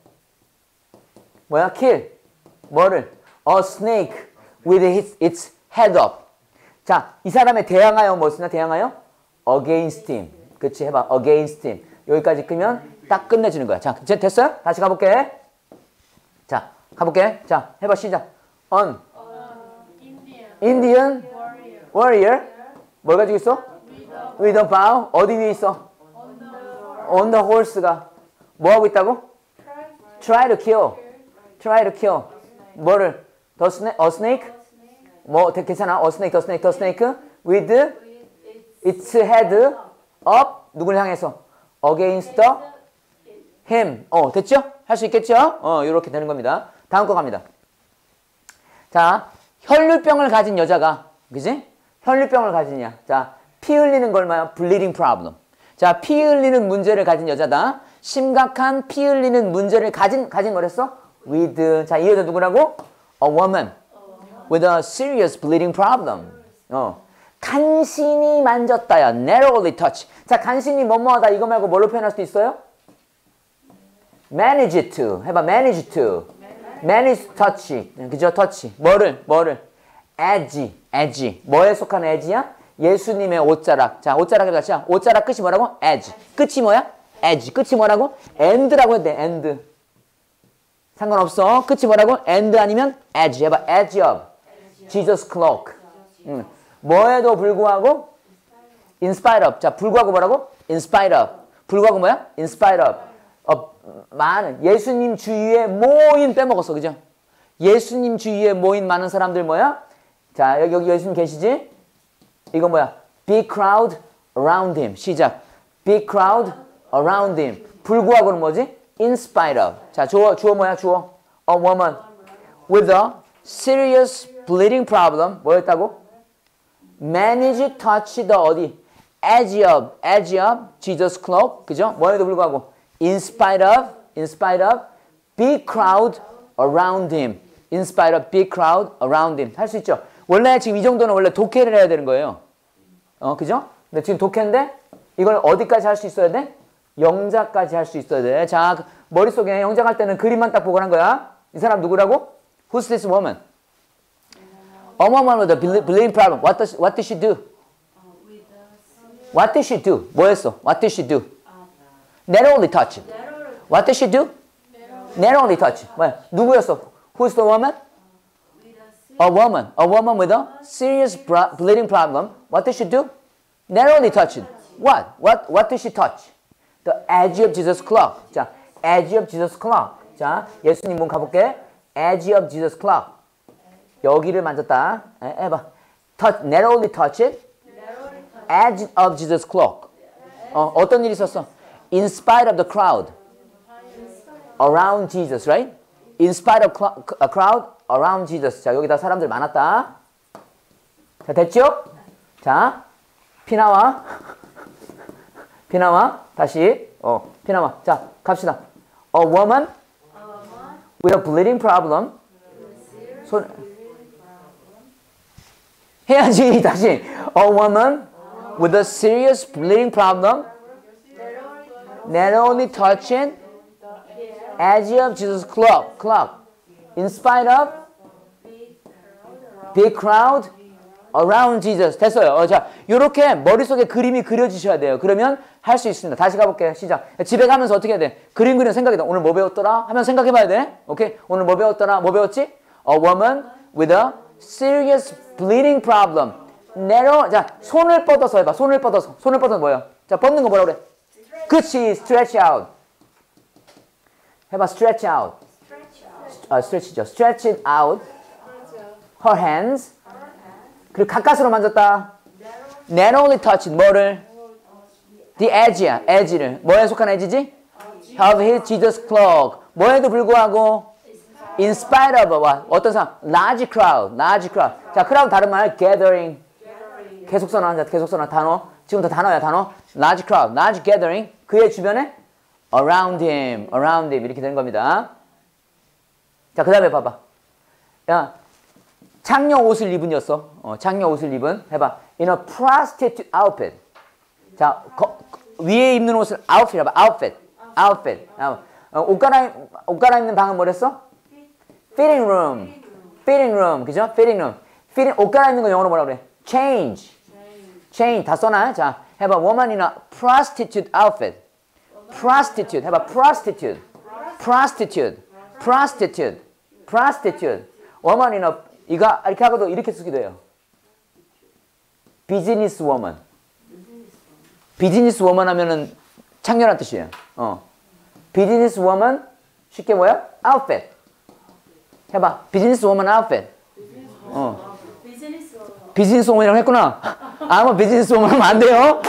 뭐야? Kill. 뭐를? A snake with its, its head up. 자, 이 사람에 대항하여 뭐 쓰나? 대항하여? Against him. 그치? 해봐. Against him. 여기까지 끄면 딱 끝내주는 거야. 자, 이제 됐어요? 다시 가볼게. 자, 가볼게. 자, 해봐. 시작. On. Indian Indian warrior. warrior. 뭘 가지고 있어? With a bow. 어디 위에 있어? On the horse가. 뭐 하고 있다고? Try to kill. Try to kill. 뭐를? The snake? A snake? 뭐, 괜찮아? A snake, the snake, the snake. With its head up. 누굴 향해서? Against the him. 어, 됐죠? 할 수 있겠죠? 어, 이렇게 되는 겁니다. 다음 거 갑니다. 자, 혈류병을 가진 여자가, 그지? 혈류병을 가지냐. 자, 피 흘리는 걸 뭐야? bleeding problem. 자, 피 흘리는 문제를 가진 여자다. 심각한 피 흘리는 문제를 가진, 가진 거랬어? with. 자, 이 여자 누구라고? A woman. with a serious bleeding problem. 어. 간신히 만졌다야. narrowly touch. 자, 간신히 뭐뭐하다. 이거 말고 뭘로 표현할 수 있어요? manage to. 해봐. manage to. manage to touch. 그죠? touch. 뭐를? 뭐를? edge. edge. 뭐에 속한 edge야? 예수님의 옷자락. 자, 옷자락에 같이. 옷자락 끝이 뭐라고? edge. 끝이 뭐야? edge. 끝이 뭐라고? end라고 해야 돼. end. 상관없어. 끝이 뭐라고? end 아니면 edge. 해봐. edge of Jesus cloak. 응. 뭐에도 불구하고 in spite of. 자, 불구하고 뭐라고? in spite of. 불구하고 뭐야? in spite of. 어, 많은 예수님 주위에 모인 빼먹었어. 그죠? 예수님 주위에 모인 많은 사람들 뭐야? 자, 여기, 여기 예수님 계시지? 이거 뭐야? big crowd around him. 시작. big crowd around him. 불구하고는 뭐지? in spite of. 자, 주어, 주어 뭐야? 주어. a woman with a serious bleeding problem. 뭐였다고? manage touch the 어디? edge of, edge of Jesus cloak. 그죠? 뭐에도 불구하고 in spite of, in spite of big crowd around him. in spite of big crowd around him. 할 수 있죠? 원래 지금 이 정도는 원래 독해를 해야 되는 거예요. 어, 그죠? 근데 지금 독해인데 이걸 어디까지 할 수 있어야 돼? 영작까지 할 수 있어야 돼. 자, 머릿속에 영작할 때는 그림만 딱 보고 한 거야. 이 사람 누구라고? Who's this woman? A woman with a bleeding problem. What does, what did she do? What did she do? 뭐 했어? What did she do? Narrowly touch. What did she do? Narrowly touch. 뭐야? 누구였어? Who's the woman? A woman. A woman with a serious bleeding problem. What did she do? Narrowly touched. What? What? What did she touch? The edge of Jesus' cloak. 자, edge of Jesus' cloak. 자, 예수님 몸 가볼게. edge of Jesus' cloak. 여기를 만졌다. 에, 해봐. touch, narrowly touch it. edge of Jesus' cloak. 어, 어떤 일이 있었어? In spite of the crowd around Jesus, right? In spite of a crowd around Jesus. 자, 여기다 사람들 많았다. 자, 됐죠? 자, 피 나와. 피 나와. 다시. 어, 피 나와. 자, 갑시다. A woman with a bleeding problem. 손 해야지. 다시. A woman with a serious bleeding problem. not only touching edge of Jesus' cloak, cloak, in spite of big crowd around Jesus. 됐어요. 어, 자, 요렇게 머릿속에 그림이 그려지셔야 돼요. 그러면 할 수 있습니다. 다시 가볼게요. 시작. 집에 가면서 어떻게 해야 돼? 그림 그리는 생각이 돼. 오늘 뭐 배웠더라? 하면 생각해봐야 돼. 오케이? 오늘 뭐 배웠더라? 뭐 배웠지? A woman with a serious bleeding problem. narrow. 자, 손을 뻗어서 해봐. 손을 뻗어서. 손을 뻗어서 뭐야? 자, 뻗는 거 뭐라 그래? 그치. stretch out. 해봐. stretch out. 아, stretch죠. stretch it out. her hands. 그리고 가까스로 만졌다. narrowly touched. 뭐를? the edge야. edge를. 뭐에 속한 edge지? of his Jesus cloak. 뭐에도 불구하고 in spite of what? 어떤 사람? large crowd. large crowd. 자, crowd 다른 말 gathering. 계속선언 한자. 계속선언 단어. 지금부터 단어야 단어. large crowd. large gathering. 그의 주변에 around him. around him. 이렇게 되는 겁니다. 자, 그 다음에 봐봐. 야, 창녀 옷을 입은이었어. 어, 창녀 옷을 입은. 해봐. In a prostitute outfit. 자, 거, 위에 입는 옷을 outfit 해봐. outfit. outfit. 어, 옷 갈아입, 옷 갈아입는 방은 뭐랬어? fitting room. fitting room. 그죠? fitting room. fitting, 옷 갈아입는 거 영어로 뭐라 그래? change. change. 다 써놔. 자, 해봐. woman in a prostitute outfit. prostitute. 해봐. prostitute. prostitute. prostitute. prostitute. woman in a 이거 이렇게 하고도 이렇게 쓰기도 해요. 비즈니스 워먼. 비즈니스 워먼 하면은 창녀란 뜻이에요. 어. 비즈니스 워먼 쉽게 뭐야? 아웃핏. 해봐. 비즈니스 워먼 아웃핏. 어. 비즈니스 워먼이라고 했구나. 아무 비즈니스 워먼 하면 안 돼요.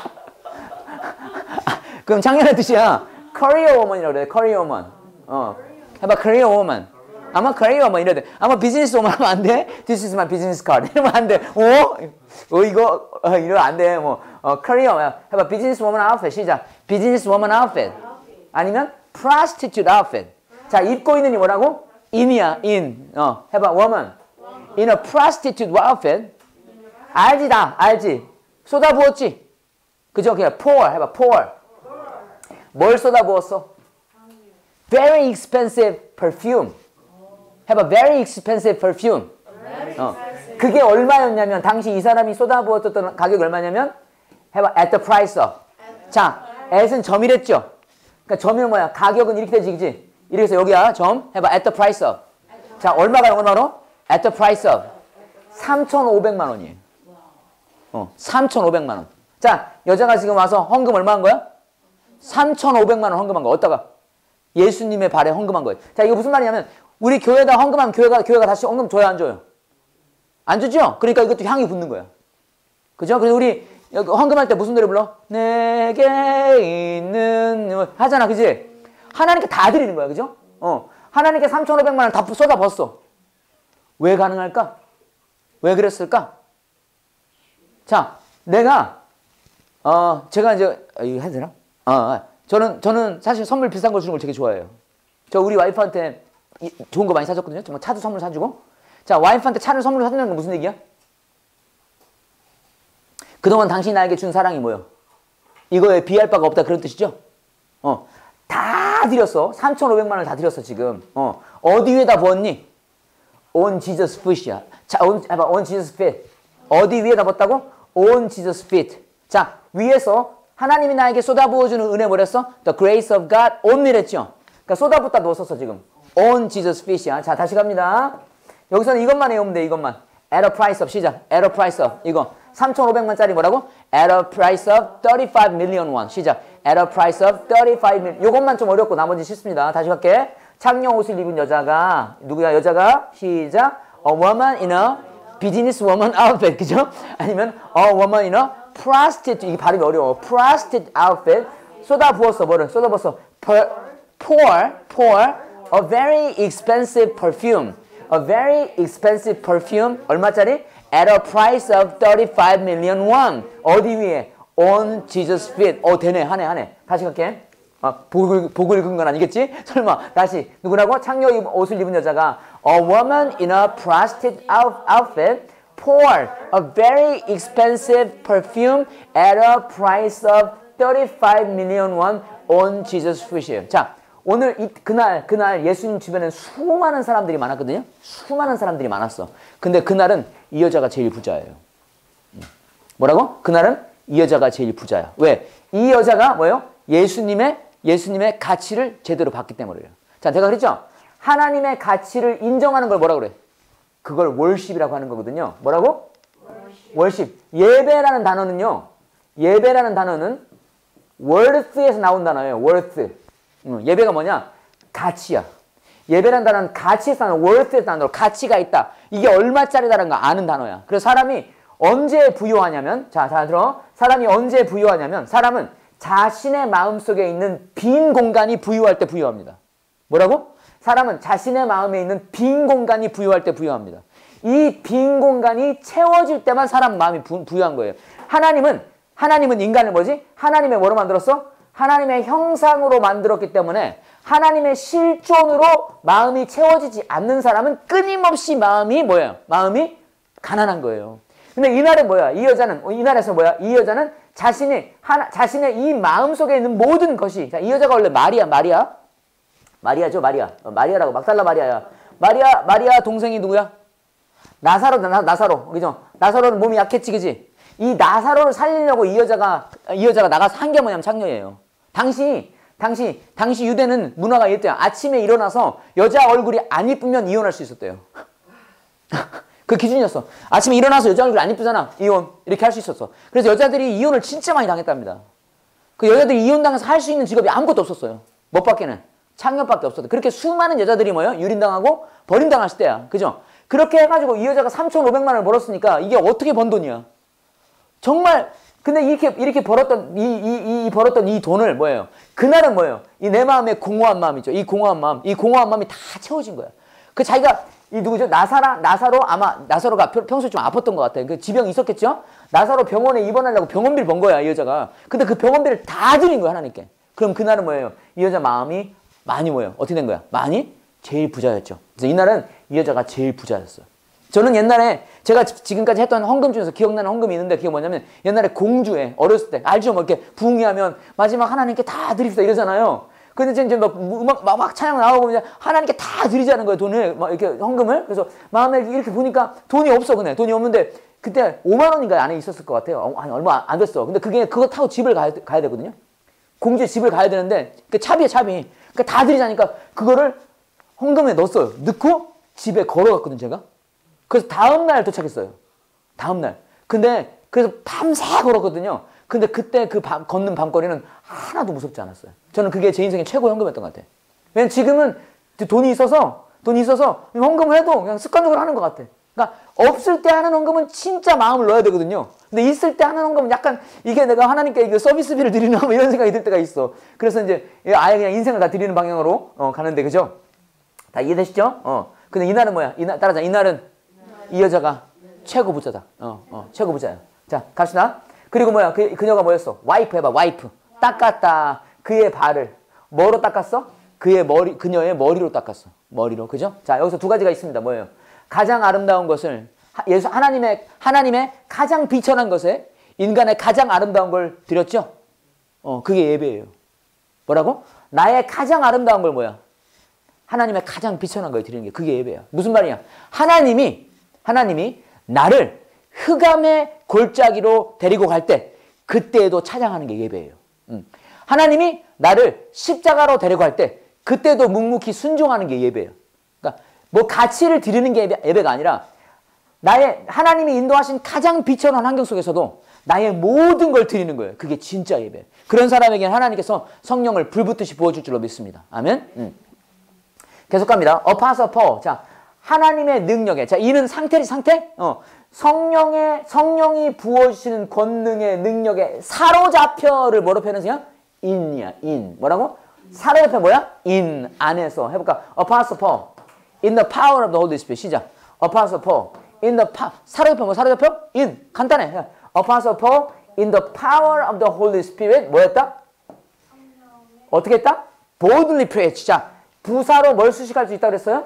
그럼 창녀란 뜻이야. 커리어 워먼이라고 그래. 커리어 워먼. 어. 해봐. 커리어 워먼. 아마 커리어 뭐 이래야 돼. 아마 비즈니스 오면 하면 안 돼. This is my business card. 이러면 안 돼. 어? 어 이거 어, 이러면 안 돼. 뭐 어, 커리어 해봐. 비즈니스 워먼 아웃핏 시작. 비즈니스 워먼 아웃핏. 아니면 prostitute outfit. 자, 입고 있는 이 뭐라고? in이야. in. 어, 해봐. woman in a prostitute outfit. 알지 다. 알지. 쏟아부었지. 그죠? 그냥 pour 해봐. pour. 뭘 쏟아부었어? Very expensive perfume. 해봐. very expensive perfume. 어. 그게 얼마였냐면 당시 이 사람이 쏟아부었던 가격이 얼마냐면 해봐. at the price of. 자, at은 점이랬죠. 그러니까 점이 뭐야? 가격은 이렇게 되지, 그지? 이렇게 해서 여기야. 점. 해봐. at the price of. 자, 얼마가 얼마로? at the price of. 삼천오백만 원이에요. 어, 삼천오백만 원. 자, 여자가 지금 와서 헌금 얼마 한 거야? 삼천오백만 원 헌금한 거. 어디다가? 예수님의 발에 헌금한 거예요. 자, 이거 무슨 말이냐면 우리 교회에다 헌금하면 교회가, 교회가 다시 헌금 줘야 안 줘요? 안 주죠? 그러니까 이것도 향이 붙는 거야. 그죠? 그래서 우리 여기 헌금할 때 무슨 노래 불러? 내게 있는 하잖아. 그지? 하나님께 다 드리는 거야. 그죠? 어. 하나님께 삼천오백만 원 다 쏟아붓었어. 왜 가능할까? 왜 그랬을까? 자, 내가 어, 제가 이제 이거 해도 되나? 어, 저는 저는 사실 선물 비싼 걸 주는 걸 되게 좋아해요. 저 우리 와이프한테 좋은 거 많이 사줬거든요. 정말 차도 선물 사주고. 자, 와이프한테 차를 선물로 사준다는 건 무슨 얘기야? 그동안 당신이 나에게 준 사랑이 뭐예요? 이거에 비할 바가 없다 그런 뜻이죠? 어, 다 드렸어. 삼천오백만 원을 다 드렸어 지금. 어, 어디 위에다 부었니? On Jesus feet이야. 자, on, 해봐. On Jesus feet. 어디 위에다 부었다고? On Jesus feet. 자, 위에서 하나님이 나에게 쏟아부어주는 은혜 뭐랬어? The grace of God only랬죠? 그러니까 쏟아붓다 놓았었어 지금. On Jesus feet이야. 자, 다시 갑니다. 여기서는 이것만 외우면 돼. 이것만. At a price of 시작. At a price of 이거. 삼천오백만짜리 뭐라고? At a price of thirty-five million won. 시작. At a price of thirty-five million. 이것만 좀 어렵고 나머지 쉽습니다. 다시 갈게. 창녀 옷을 입은 여자가 누구야? 여자가 시작. A woman in a business woman outfit. 그죠? 아니면 a woman in a prostitute. 이게 발음이 어려워. prostitute outfit. 쏟아 부었어. 뭐를? 쏟아 부었어. pour, pour a very expensive perfume. A very expensive perfume. 얼마짜리? At a price of thirty-five million won. 어디 위에? On Jesus feet. 어, 되네. 하네, 하네. 다시 갈게. 아, 복을, 복을 읽은 건 아니겠지? 설마. 다시. 누구라고? 창녀 옷을 입은 여자가 A woman in a prostitute outfit poured a very expensive perfume at a price of thirty-five million won on Jesus' feet이에요. 자, 오늘 이, 그날 그날 예수님 주변에 수많은 사람들이 많았거든요. 수많은 사람들이 많았어. 근데 그날은 이 여자가 제일 부자예요. 뭐라고? 그날은 이 여자가 제일 부자야. 왜? 이 여자가 뭐예요? 예수님의 예수님의 가치를 제대로 봤기 때문이에요. 자, 제가 그랬죠? 하나님의 가치를 인정하는 걸 뭐라고 그래? 그걸 월십이라고 하는 거거든요. 뭐라고? 월십. 예배라는 단어는요. 예배라는 단어는 worth에서 나온 단어예요. worth. 음, 예배가 뭐냐? 가치야. 예배라는 단어는 가치에서 나온 worth에서 나온 단어. 가치가 있다. 이게 얼마짜리다라는 거 아는 단어야. 그래서 사람이 언제 부유하냐면, 자, 잘 들어. 사람이 언제 부유하냐면, 사람은 자신의 마음속에 있는 빈 공간이 부유할 때 부유합니다. 뭐라고? 사람은 자신의 마음에 있는 빈 공간이 부유할 때 부유합니다. 이 빈 공간이 채워질 때만 사람 마음이 부, 부유한 거예요. 하나님은 하나님은 인간을 뭐지? 하나님의 뭐로 만들었어? 하나님의 형상으로 만들었기 때문에 하나님의 실존으로 마음이 채워지지 않는 사람은 끊임없이 마음이 뭐예요? 마음이 가난한 거예요. 근데 이날은 뭐야? 이 여자는 이날에서 뭐야? 이 여자는 자신이 하나 자신의 이 마음 속에 있는 모든 것이, 자, 이 여자가 원래 마리아 마리아 마리아죠, 마리아. 어, 마리아라고 막달라 마리아야. 마리아 마리아 동생이 누구야? 나사로 나, 나사로 그죠? 나사로는 몸이 약했지, 그지? 이 나사로를 살리려고 이 여자가 이 여자가 나가서 한 게 뭐냐면 창녀예요. 당시 당시 당시 유대는 문화가 이랬대요. 아침에 일어나서 여자 얼굴이 안 이쁘면 이혼할 수 있었대요. 그 기준이었어. 아침에 일어나서 여자 얼굴이 안 이쁘잖아. 이혼. 이렇게 할 수 있었어. 그래서 여자들이 이혼을 진짜 많이 당했답니다. 그 여자들이 이혼당해서 할 수 있는 직업이 아무것도 없었어요. 뭐밖에는? 창녀밖에 없었대. 그렇게 수많은 여자들이 뭐예요? 유린당하고 버림당했을 때야. 그죠? 그렇게 해가지고 이 여자가 삼천오백만 원을 벌었으니까 이게 어떻게 번 돈이야? 정말. 근데 이렇게 이렇게 벌었던 이, 이, 이 벌었던 이 돈을 뭐예요? 그날은 뭐예요? 이 내 마음의 공허한 마음이죠. 이 공허한 마음, 이 공허한 마음이 다 채워진 거야. 그 자기가 이 누구죠? 나사라 나사로 아마 나사로가 평소에 좀 아팠던 것 같아요. 그 지병이 있었겠죠? 나사로 병원에 입원하려고 병원비를 번 거야, 이 여자가. 근데 그 병원비를 다 드린 거야, 하나님께. 그럼 그날은 뭐예요? 이 여자 마음이 많이 뭐예요? 어떻게 된 거야? 많이 제일 부자였죠. 그래서 이날은 이 여자가 제일 부자였어요. 저는 옛날에 제가 지금까지 했던 헌금 중에서 기억나는 헌금이 있는데 그게 뭐냐면 옛날에 공주에 어렸을 때 알죠? 뭐 이렇게 부흥회하면 마지막 하나님께 다 드립시다 이러잖아요. 근데 이제 막 음악 막, 막 찬양 나오고 이제 하나님께 다 드리자는 거예요, 돈을. 막 이렇게 헌금을. 그래서 마음에 이렇게 보니까 돈이 없어, 그네. 돈이 없는데 그때 오만 원인가 안에 있었을 것 같아요. 아니, 얼마 안 됐어. 근데 그게 그거 타고 집을 가야, 가야 되거든요. 공주의 집을 가야 되는데 그 차비에 차비. 그러니까 다 드리자니까 그거를 헌금에 넣었어요. 넣고 집에 걸어갔거든요, 제가. 그래서 다음날 도착했어요. 다음날. 근데 그래서 밤새 걸었거든요. 근데 그때 그 밤, 걷는 밤거리는 하나도 무섭지 않았어요. 저는 그게 제 인생의 최고 헌금이었던 것 같아요. 왜냐면 지금은 돈이 있어서 돈이 있어서 헌금을 해도 그냥 습관적으로 하는 것 같아. 그러니까 없을 때 하는 헌금은 진짜 마음을 넣어야 되거든요. 근데 있을 때 하는 헌금은 약간 이게 내가 하나님께 이거 서비스비를 드리나 뭐 이런 생각이 들 때가 있어. 그래서 이제 아예 그냥 인생을 다 드리는 방향으로 어, 가는데, 그죠? 다 이해되시죠? 어. 근데 이날은 뭐야? 이날 따라자. 이날은 이 여자가 최고 부자다. 어, 어, 최고 부자야. 자, 갑시다. 그리고 뭐야? 그, 그녀가 뭐였어? 와이프 해봐, 와이프. 닦았다. 그의 발을. 뭐로 닦았어? 그의 머리, 그녀의 머리로 닦았어. 머리로. 그죠? 자, 여기서 두 가지가 있습니다. 뭐예요? 가장 아름다운 것을, 예수, 하나님의, 하나님의 가장 비천한 것에 인간의 가장 아름다운 걸 드렸죠? 어, 그게 예배예요. 뭐라고? 나의 가장 아름다운 걸 뭐야? 하나님의 가장 비천한 걸 드리는 게 그게 예배야. 무슨 말이야? 하나님이, 하나님이 나를 흑암의 골짜기로 데리고 갈 때 그때에도 찬양하는 게 예배예요. 음. 하나님이 나를 십자가로 데리고 갈 때 그때도 묵묵히 순종하는 게 예배예요. 그러니까 뭐 가치를 드리는 게 예배, 예배가 아니라 나의 하나님이 인도하신 가장 비천한 환경 속에서도 나의 모든 걸 드리는 거예요. 그게 진짜 예배예요. 그런 사람에게는 하나님께서 성령을 불붙듯이 부어줄 줄로 믿습니다. 아멘. 음. 계속 갑니다. Apostle Paul. 자, 하나님의 능력에. 자, 이는 상태지, 상태? 어. 성령의, 성령이 부어주시는 권능의 능력에 사로잡혀를 뭐로 표현하세요? in이야, in. 뭐라고? 사로잡혀 뭐야? in, 안에서. 해볼까? Apostle Paul. In the power of the Holy Spirit. 시작. Apostle Paul. In the power. 사로잡혀 뭐 사로잡혀? in. 간단해. Apostle Paul. In the power of the Holy Spirit. 뭐였다? 어떻게 했다? boldly preach. 자, 부사로 뭘 수식할 수 있다고 그랬어요?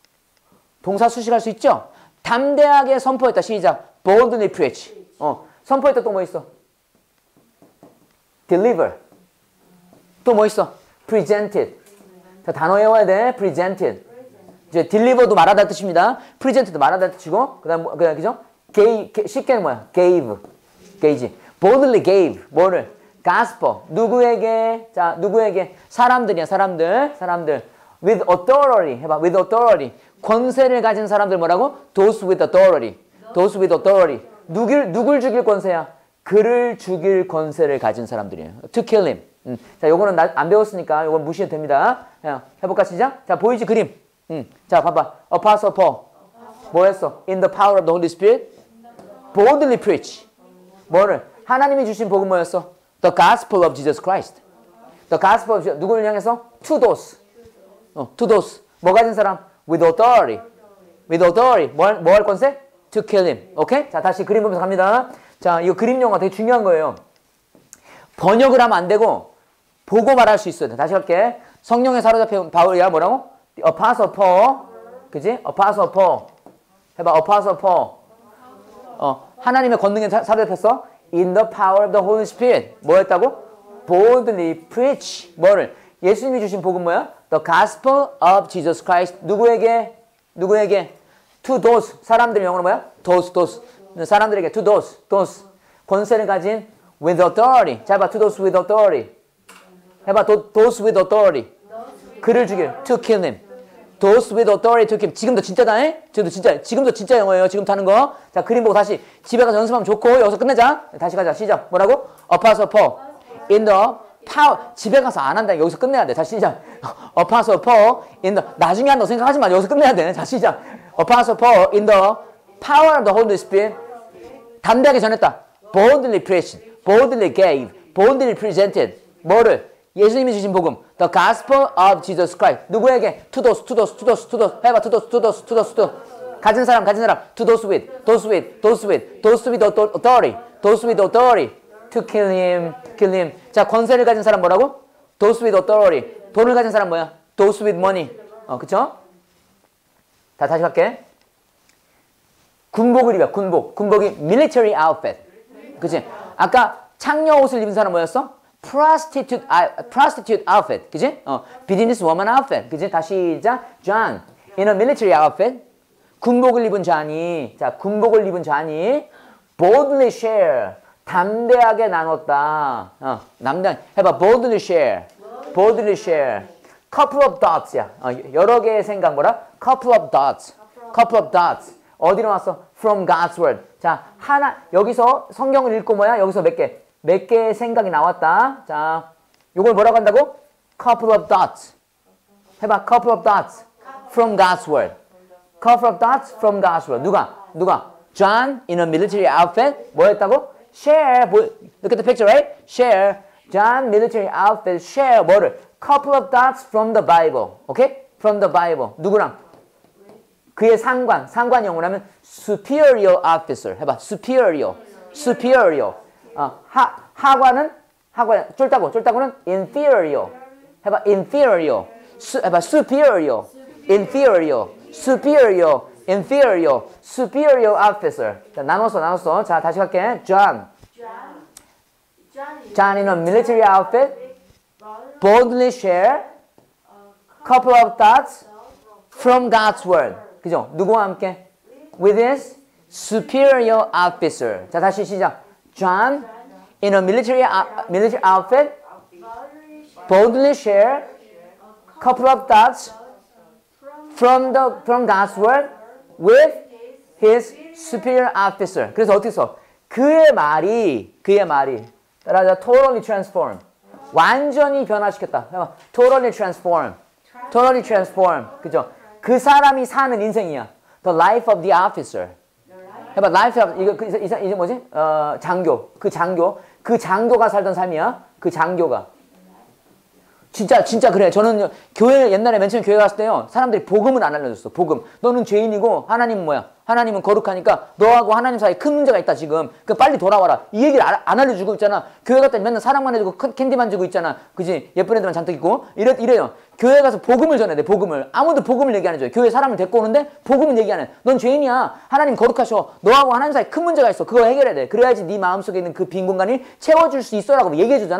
동사 수식할 수 있죠? 담대하게 선포했다. 시작. boldly preach. 어, 선포했다 또 뭐 있어? deliver. 또 뭐 있어? presented. 자, 단어 외워야 돼. presented. 이제 deliver도 말하다 뜻입니다. present도 말하다 뜻이고, 그 다음, 그 다음, 그죠? gave, 쉽게는 뭐야? gave. gave. boldly gave. 뭐를? gospel. 누구에게? 자, 누구에게? 사람들이야, 사람들. 사람들. with authority. 해봐. with authority. 권세를 가진 사람들 뭐라고? those with authority. those with authority. 누굴, 누굴 죽일 권세야? 그를 죽일 권세를 가진 사람들이에요. to kill him. 음. 자, 요거는 나, 안 배웠으니까 요건 무시해도 됩니다. 자, 해볼까, 시작? 자, 보이지, 그림? 음. 자, 봐봐. Apostle Paul. 뭐 했어? In the power of the Holy Spirit. Boldly preach. 뭐를? 하나님이 주신 복음 뭐였어? The gospel of Jesus Christ. The gospel of Jesus. 누구를 향해서? To those. 어, to those. 뭐 가진 사람? With authority. With authority. 뭐, 뭐 할 권세? To kill him. 오케이? 자, 다시 그림 보면서 갑니다. 자, 이거 그림 용어가 되게 중요한 거예요. 번역을 하면 안 되고 보고 말할 수 있어요. 다시 할게. 성령에 사로잡힌 바울이야. 뭐라고? Apostle Paul. 그지? Apostle Paul. 해봐. Apostle Paul. 어, 하나님의 권능에 사로잡혔어. In the power of the Holy Spirit. 뭐 했다고? Boldly preach. 뭐를? 예수님이 주신 복음 뭐야? The gospel of Jesus Christ. 누구에게? 누구에게? To those. 사람들 영어로 뭐야? Those, those. 사람들에게 to those, those. 권세를 가진 with authority. 자, 해봐. To those with authority. 해봐. Those with authority. 그를 죽일. To kill him. Those with authority to kill him. 지금도 진짜다. 해? 지금도 진짜. 지금도 진짜 영어예요. 지금 타는 거. 자, 그림 보고 다시 집에 가서 연습하면 좋고 여기서 끝내자. 다시 가자. 시작. 뭐라고? Apostle Paul. In the power. 집에 가서 안 한다. 여기서 끝내야 돼. 자, 시작. Apostle Paul. In the. 나중에 한다고 생각하지 마. 여기서 끝내야 돼. 자, 시작. Apostle Paul. In the power of the Holy Spirit. 담대하게 전했다. Boldly preached. Boldly gave. Boldly presented. 뭐를? 예수님이 주신 복음. The gospel of Jesus Christ. 누구에게? To those, to those, to those, to those. 해봐. To those, to those, to those, to those. 가진 사람, 가진 사람. To those with, those with, those with, those with authority. Those with authority. To kill him, kill him. 자, 권세를 가진 사람 뭐라고? Those with authority. 돈을 가진 사람 뭐야? Those with money. 어, 그쵸? 자, 다시 갈게. 군복을 입어. 군복. 군복이 military outfit. 그치? 아까 창녀 옷을 입은 사람 뭐였어? prostitute, prostitute outfit. 그치? 어, business woman outfit. 그치? 다시 시작. John. In a military outfit. 군복을 입은 잔이. 자, 군복을 입은 잔이 boldly share. 담대하게 나눴다. 어, 담대하게. 해봐. boldly share. boldly share. couple of dots야. 어, 여러 개의 생각 뭐라? couple of dots. couple of dots. 어디로 왔어? From God's word. 자, 하나, 여기서 성경을 읽고 뭐야? 여기서 몇 개? 몇 개의 생각이 나왔다. 자, 요걸 뭐라고 한다고? Couple of dots. 해봐. Couple of dots. From God's word. Couple of dots from God's word. 누가? 누가? John in a military outfit. 뭐 했다고? Share. Look at the picture, right? Share. John military outfit. Share. 뭐를? Couple of dots from the Bible. Okay? From the Bible. 누구랑? 그의 상관, 상관 영어로 하면 superior officer. 해봐. superior. superior. 어, 하, 하관은, 하관, 쫄따구, 쫄따구는 inferior. 해봐. inferior. 수, 해봐. superior. inferior. superior. inferior. superior officer. 자, 나눴어, 나눴어. 자, 다시 갈게. John. John in a military outfit. Boldly share. Couple of thoughts from God's word. 그죠? 누구와 함께? With his superior officer. 자, 다시 시작. John, in a military, uh, military outfit, boldly share couple of thoughts from, the, from God's word with his superior officer. 그래서 어떻게 써? 그의 말이, 그의 말이. 따라하자. totally transform. 완전히 변화시켰다. totally transform. totally transform. 그죠? 그 사람이 사는 인생이야. The life of the officer. 해봐. life of 이거 그, 이제, 이제 뭐지? 어, 장교. 그 장교. 그 장교가 살던 삶이야. 그 장교가. 진짜 진짜 그래. 저는 교회 옛날에 맨 처음 교회 갔을 때요. 사람들이 복음을 안 알려줬어. 복음. 너는 죄인이고 하나님은 뭐야? 하나님은 거룩하니까 너하고 하나님 사이에 큰 문제가 있다 지금. 그 빨리 돌아와라. 이 얘기를 안 알려주고 있잖아. 교회 갔다 맨날 사랑만 해주고 캔디만 주고 있잖아. 그지? 예쁜 애들만 잔뜩 있고. 이래, 이래요. 교회 가서 복음을 전해야 돼. 복음을. 아무도 복음을 얘기 안 해줘요. 교회 사람을 데리고 오는데 복음은 얘기 안 해. 넌 죄인이야. 하나님 거룩하셔. 너하고 하나님 사이에 큰 문제가 있어. 그거 해결해야 돼. 그래야지 네 마음속에 있는 그 빈 공간을 채워줄 수 있어라고 얘기해 주잖아.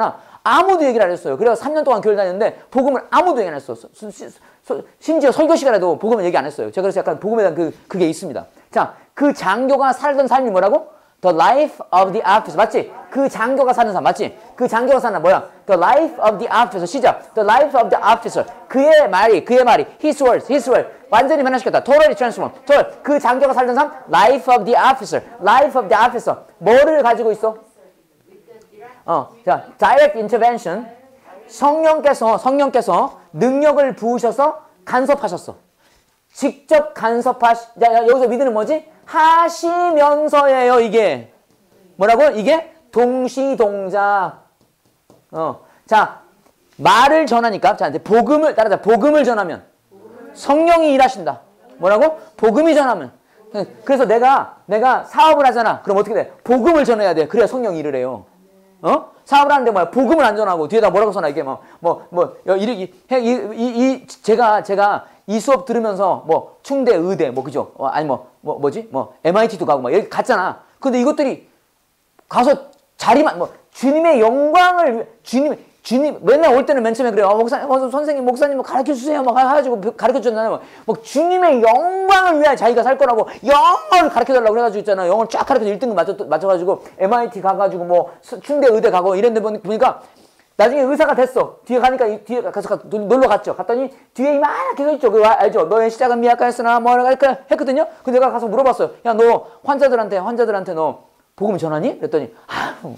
아무도 얘기를 안 했어요. 그래서 삼 년 동안 교회 다녔는데 복음을 아무도 얘기 안 했어. 서, 서, 서, 심지어 설교 시간에도 복음을 얘기 안 했어요. 제가 그래서 약간 복음에 대한 그, 그게 있습니다. 자, 그 장교가 살던 삶이 뭐라고? The life of the officer. 맞지? 그 장교가 사는 삶. 맞지? 그 장교가 사는 뭐야? The life of the officer. 시작. The life of the officer. 그의 말이, 그의 말이. His words, his words. 완전히 변화시켰다. Totally transform. Total. 그 장교가 살던 삶. Life of the officer. Life of the officer. 뭐를 가지고 있어? 어, 자, direct intervention. 성령께서, 성령께서 능력을 부으셔서 간섭하셨어. 직접 간섭하시, 야, 야, 여기서 믿음은 뭐지? 하시면서예요, 이게. 뭐라고? 이게 동시동작. 어, 자, 말을 전하니까, 자, 이제 복음을, 따라자, 복음을 전하면 성령이 일하신다. 뭐라고? 복음이 전하면. 그래서 내가, 내가 사업을 하잖아. 그럼 어떻게 돼? 복음을 전해야 돼. 그래야 성령이 일을 해요. 어? 사업을 하는데 뭐야? 복음을 안 전하고 뒤에다 뭐라고 써놔? 이게 뭐, 뭐, 뭐, 이, 이, 이, 이, 제가, 제가 이 수업 들으면서 뭐, 충대, 의대, 뭐, 그죠? 어, 아니 뭐, 뭐, 뭐지? 뭐, 엠아이티도 가고 막 여기 갔잖아. 근데 이것들이 가서 자리만, 뭐, 주님의 영광을, 주님, 주님, 맨날 올 때는 맨 처음에 그래요. 어, 목사님, 어, 선생님, 목사님, 뭐 가르쳐 주세요. 막 해가지고 가르쳐 줬잖아요. 뭐, 주님의 영광을 위하여 자기가 살 거라고 영어를 가르쳐 달라고 그래가지고 있잖아요. 영어를 쫙 가르쳐서 일 등급 맞춰, 맞춰가지고 엠아이티 가가지고 뭐, 충대 의대 가고 이랬는데 보니까 나중에 의사가 됐어. 뒤에 가니까, 뒤에 가서 놀러 갔죠. 갔더니 뒤에 이만하게 써있죠. 그거 알죠? 너의 시작은 미약하였으나 뭐라 할까 했거든요. 근데 내가 가서 물어봤어요. 야, 너 환자들한테, 환자들한테 너 복음 전하니? 그랬더니, 아유.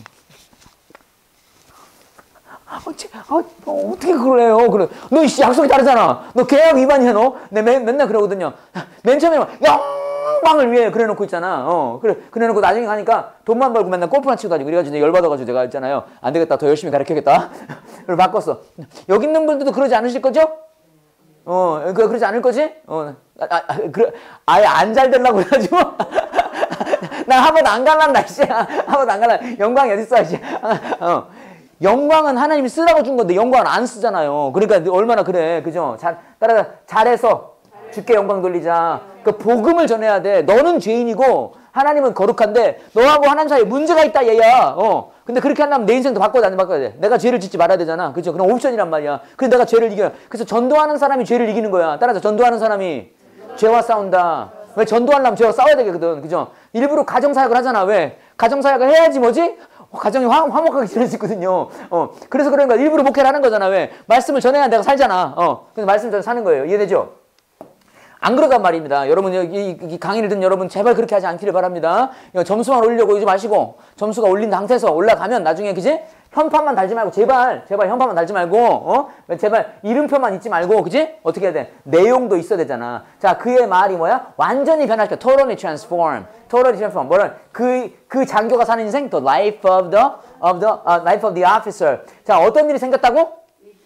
어째, 어, 어, 어떻게 그래요? 그래. 너 씨, 약속이 다르잖아. 너 계약 위반이야, 너. 내 맨, 맨날 그러거든요. 맨 처음에 막, 영광을 위해 그래 놓고 있잖아. 어, 그래, 그래 놓고 나중에 가니까 돈만 벌고 맨날 골프만 치고 다니고 그래가지고 내가 열받아가지고 내가 있잖아요. 안 되겠다. 더 열심히 가르쳐야겠다. 그걸 바꿨어. 여기 있는 분들도 그러지 않으실 거죠? 어, 그, 그러지 않을 거지? 어, 아, 아, 그래, 아예 안 잘 되려고 그래가지고. 나 한 번도 안 갈란다, 씨. 한 번도 안 갈란다. 영광이 어딨어, 씨. 어. 영광은 하나님이 쓰라고 준 건데 영광은 안 쓰잖아요. 그러니까 얼마나 그래. 그죠? 잘, 따라서 잘해서 주께 영광 돌리자. 그 복음을 전해야 돼. 너는 죄인이고 하나님은 거룩한데 너하고 하나님 사이에 문제가 있다 얘야. 어. 근데 그렇게 하려면 내 인생도 바꿔야 돼, 안 바꿔야 돼. 내가 죄를 짓지 말아야 되잖아. 그죠? 그럼 옵션이란 말이야. 그래서 내가 죄를 이겨. 그래서 전도하는 사람이 죄를 이기는 거야. 따라서 전도하는 사람이 죄와 싸운다. 왜 전도하려면 죄와 싸워야 되거든. 그죠? 일부러 가정사역을 하잖아. 왜? 가정사역을 해야지 뭐지? 어, 가정이 화, 화목하게 지낼 수 있거든요. 어, 그래서 그런 거야. 일부러 목회를 하는 거잖아. 왜? 말씀을 전해야 내가 살잖아. 어, 그래서 말씀 전해 사는 거예요. 이해되죠? 안 그러단 말입니다. 여러분, 여기 이 강의를 듣는 여러분, 제발 그렇게 하지 않기를 바랍니다. 점수만 올리려고 하지 마시고, 점수가 올린 상태에서 올라가면 나중에, 그지? 현판만 달지 말고, 제발, 제발 현판만 달지 말고, 어? 제발 이름표만 있지 말고, 그지? 어떻게 해야 돼? 내용도 있어야 되잖아. 자, 그의 말이 뭐야? 완전히 변화시켜. Totally transform. Totally transform. 뭐라? 그, 그 장교가 사는 인생? The life of the, of the, uh, life of the officer. 자, 어떤 일이 생겼다고?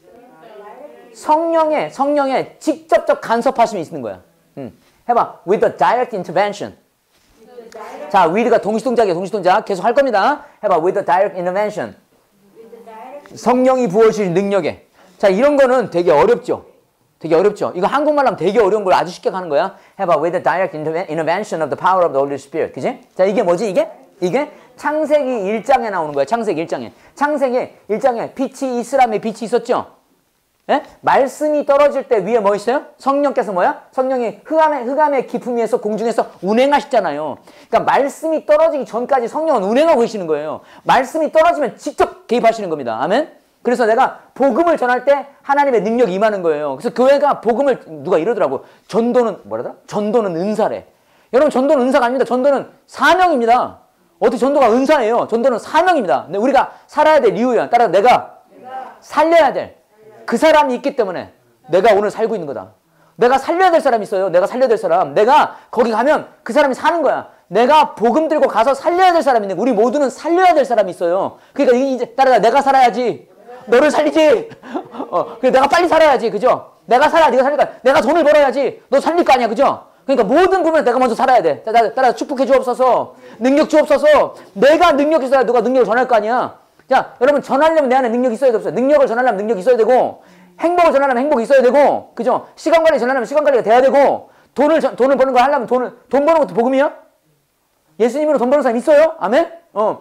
성령의, 성령의 직접적 간섭하심이 있는 거야. 음. 해봐. With the direct intervention. 자, with가 동시동작이야, 동시동작. 계속 할 겁니다. 해봐. With the direct intervention. 성령이 부어주신 능력에. 자, 이런 거는 되게 어렵죠. 되게 어렵죠. 이거 한국말로 하면 되게 어려운 걸 아주 쉽게 가는 거야. 해봐. With the direct intervention of the power of the Holy Spirit. 그지? 자, 이게 뭐지, 이게? 이게 창세기 일 장에 나오는 거야. 창세기 일 장에. 창세기 일 장에 빛이 이스라엘에 빛이 있었죠? 예? 말씀이 떨어질 때 위에 뭐 있어요? 성령께서 뭐야? 성령이 흑암의, 흑암의 기품 위에서 공중에서 운행하시잖아요. 그러니까 말씀이 떨어지기 전까지 성령은 운행하고 계시는 거예요. 말씀이 떨어지면 직접 개입하시는 겁니다. 아멘? 그래서 내가 복음을 전할 때 하나님의 능력이 임하는 거예요. 그래서 교회가 복음을 누가 이러더라고. 전도는 뭐라더라? 전도는 은사래. 여러분, 전도는 은사가 아닙니다. 전도는 사명입니다. 어떻게 전도가 은사예요? 전도는 사명입니다. 근데 우리가 살아야 될 이유야. 따라서 내가 살려야 될 그 사람이 있기 때문에 내가 오늘 살고 있는 거다. 내가 살려야 될 사람이 있어요. 내가 살려야 될 사람. 내가 거기 가면 그 사람이 사는 거야. 내가 복음 들고 가서 살려야 될 사람이 있는데 우리 모두는 살려야 될 사람이 있어요. 그러니까 이제 따라가 내가 살아야지. 너를 살리지. 어, 그래 내가 빨리 살아야지. 그죠? 내가 살아. 네가 살릴 거야. 내가 돈을 벌어야지. 너 살릴 거 아니야. 그죠? 그러니까 모든 부분에 내가 먼저 살아야 돼. 따라, 따라 축복해 주옵소서. 능력 주옵소서. 내가 능력 있어야 누가 능력을 전할 거 아니야. 자, 여러분 전하려면 내 안에 능력이 있어야 돼, 없어요? 능력을 전하려면 능력이 있어야 되고 행복을 전하려면 행복이 있어야 되고 그죠? 시간 관리 전하려면 시간 관리가 돼야 되고 돈을 전, 돈을 버는 거 하려면 돈을 돈 버는 것도 복음이야? 예수님으로 돈 버는 사람 있어요? 아멘? 어.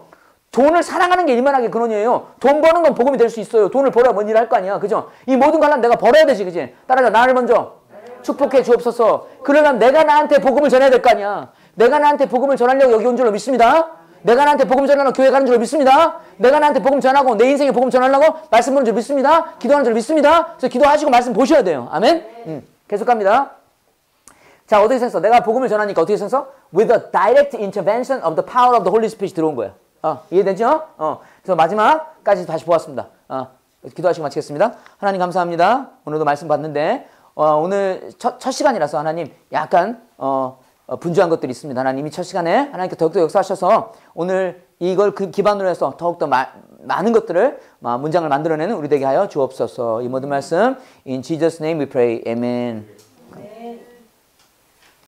돈을 사랑하는 게 일만하게 근원이에요. 돈 버는 건 복음이 될 수 있어요. 돈을 벌어야 뭔 일을 할 거 아니야. 그죠? 이 모든 걸 하려면 내가 벌어야 되지. 그지? 따라서 나를 먼저 축복해 주옵소서. 그러려면 내가 나한테 복음을 전해야 될 거 아니야. 내가 나한테 복음을 전하려고 여기 온 줄로 믿습니다. 내가 나한테 복음 전하려고 교회 가는 줄로 믿습니다. 내가 나한테 복음 전하고 내 인생에 복음 전하려고 말씀 보는 줄 믿습니다. 기도하는 줄 믿습니다. 그래서 기도하시고 말씀 보셔야 돼요. 아멘? 음, 계속 갑니다. 자, 어떻게 생겼어? 내가 복음을 전하니까 어떻게 생겼어? With the direct intervention of the power of the Holy Spirit 들어온 거예요. 어, 이해되죠? 어, 그래서 마지막까지 다시 보았습니다. 어, 기도하시고 마치겠습니다. 하나님 감사합니다. 오늘도 말씀 봤는데 어, 오늘 첫, 첫 시간이라서 하나님 약간 어, 어, 분주한 것들이 있습니다. 하나님이 첫 시간에 하나님께 더욱더 역사하셔서 오늘 이걸 그 기반으로 해서 더욱더 마, 많은 것들을 문장을 만들어내는 우리 되게 하여 주옵소서. 이 모든 말씀 In Jesus' name we pray. Amen.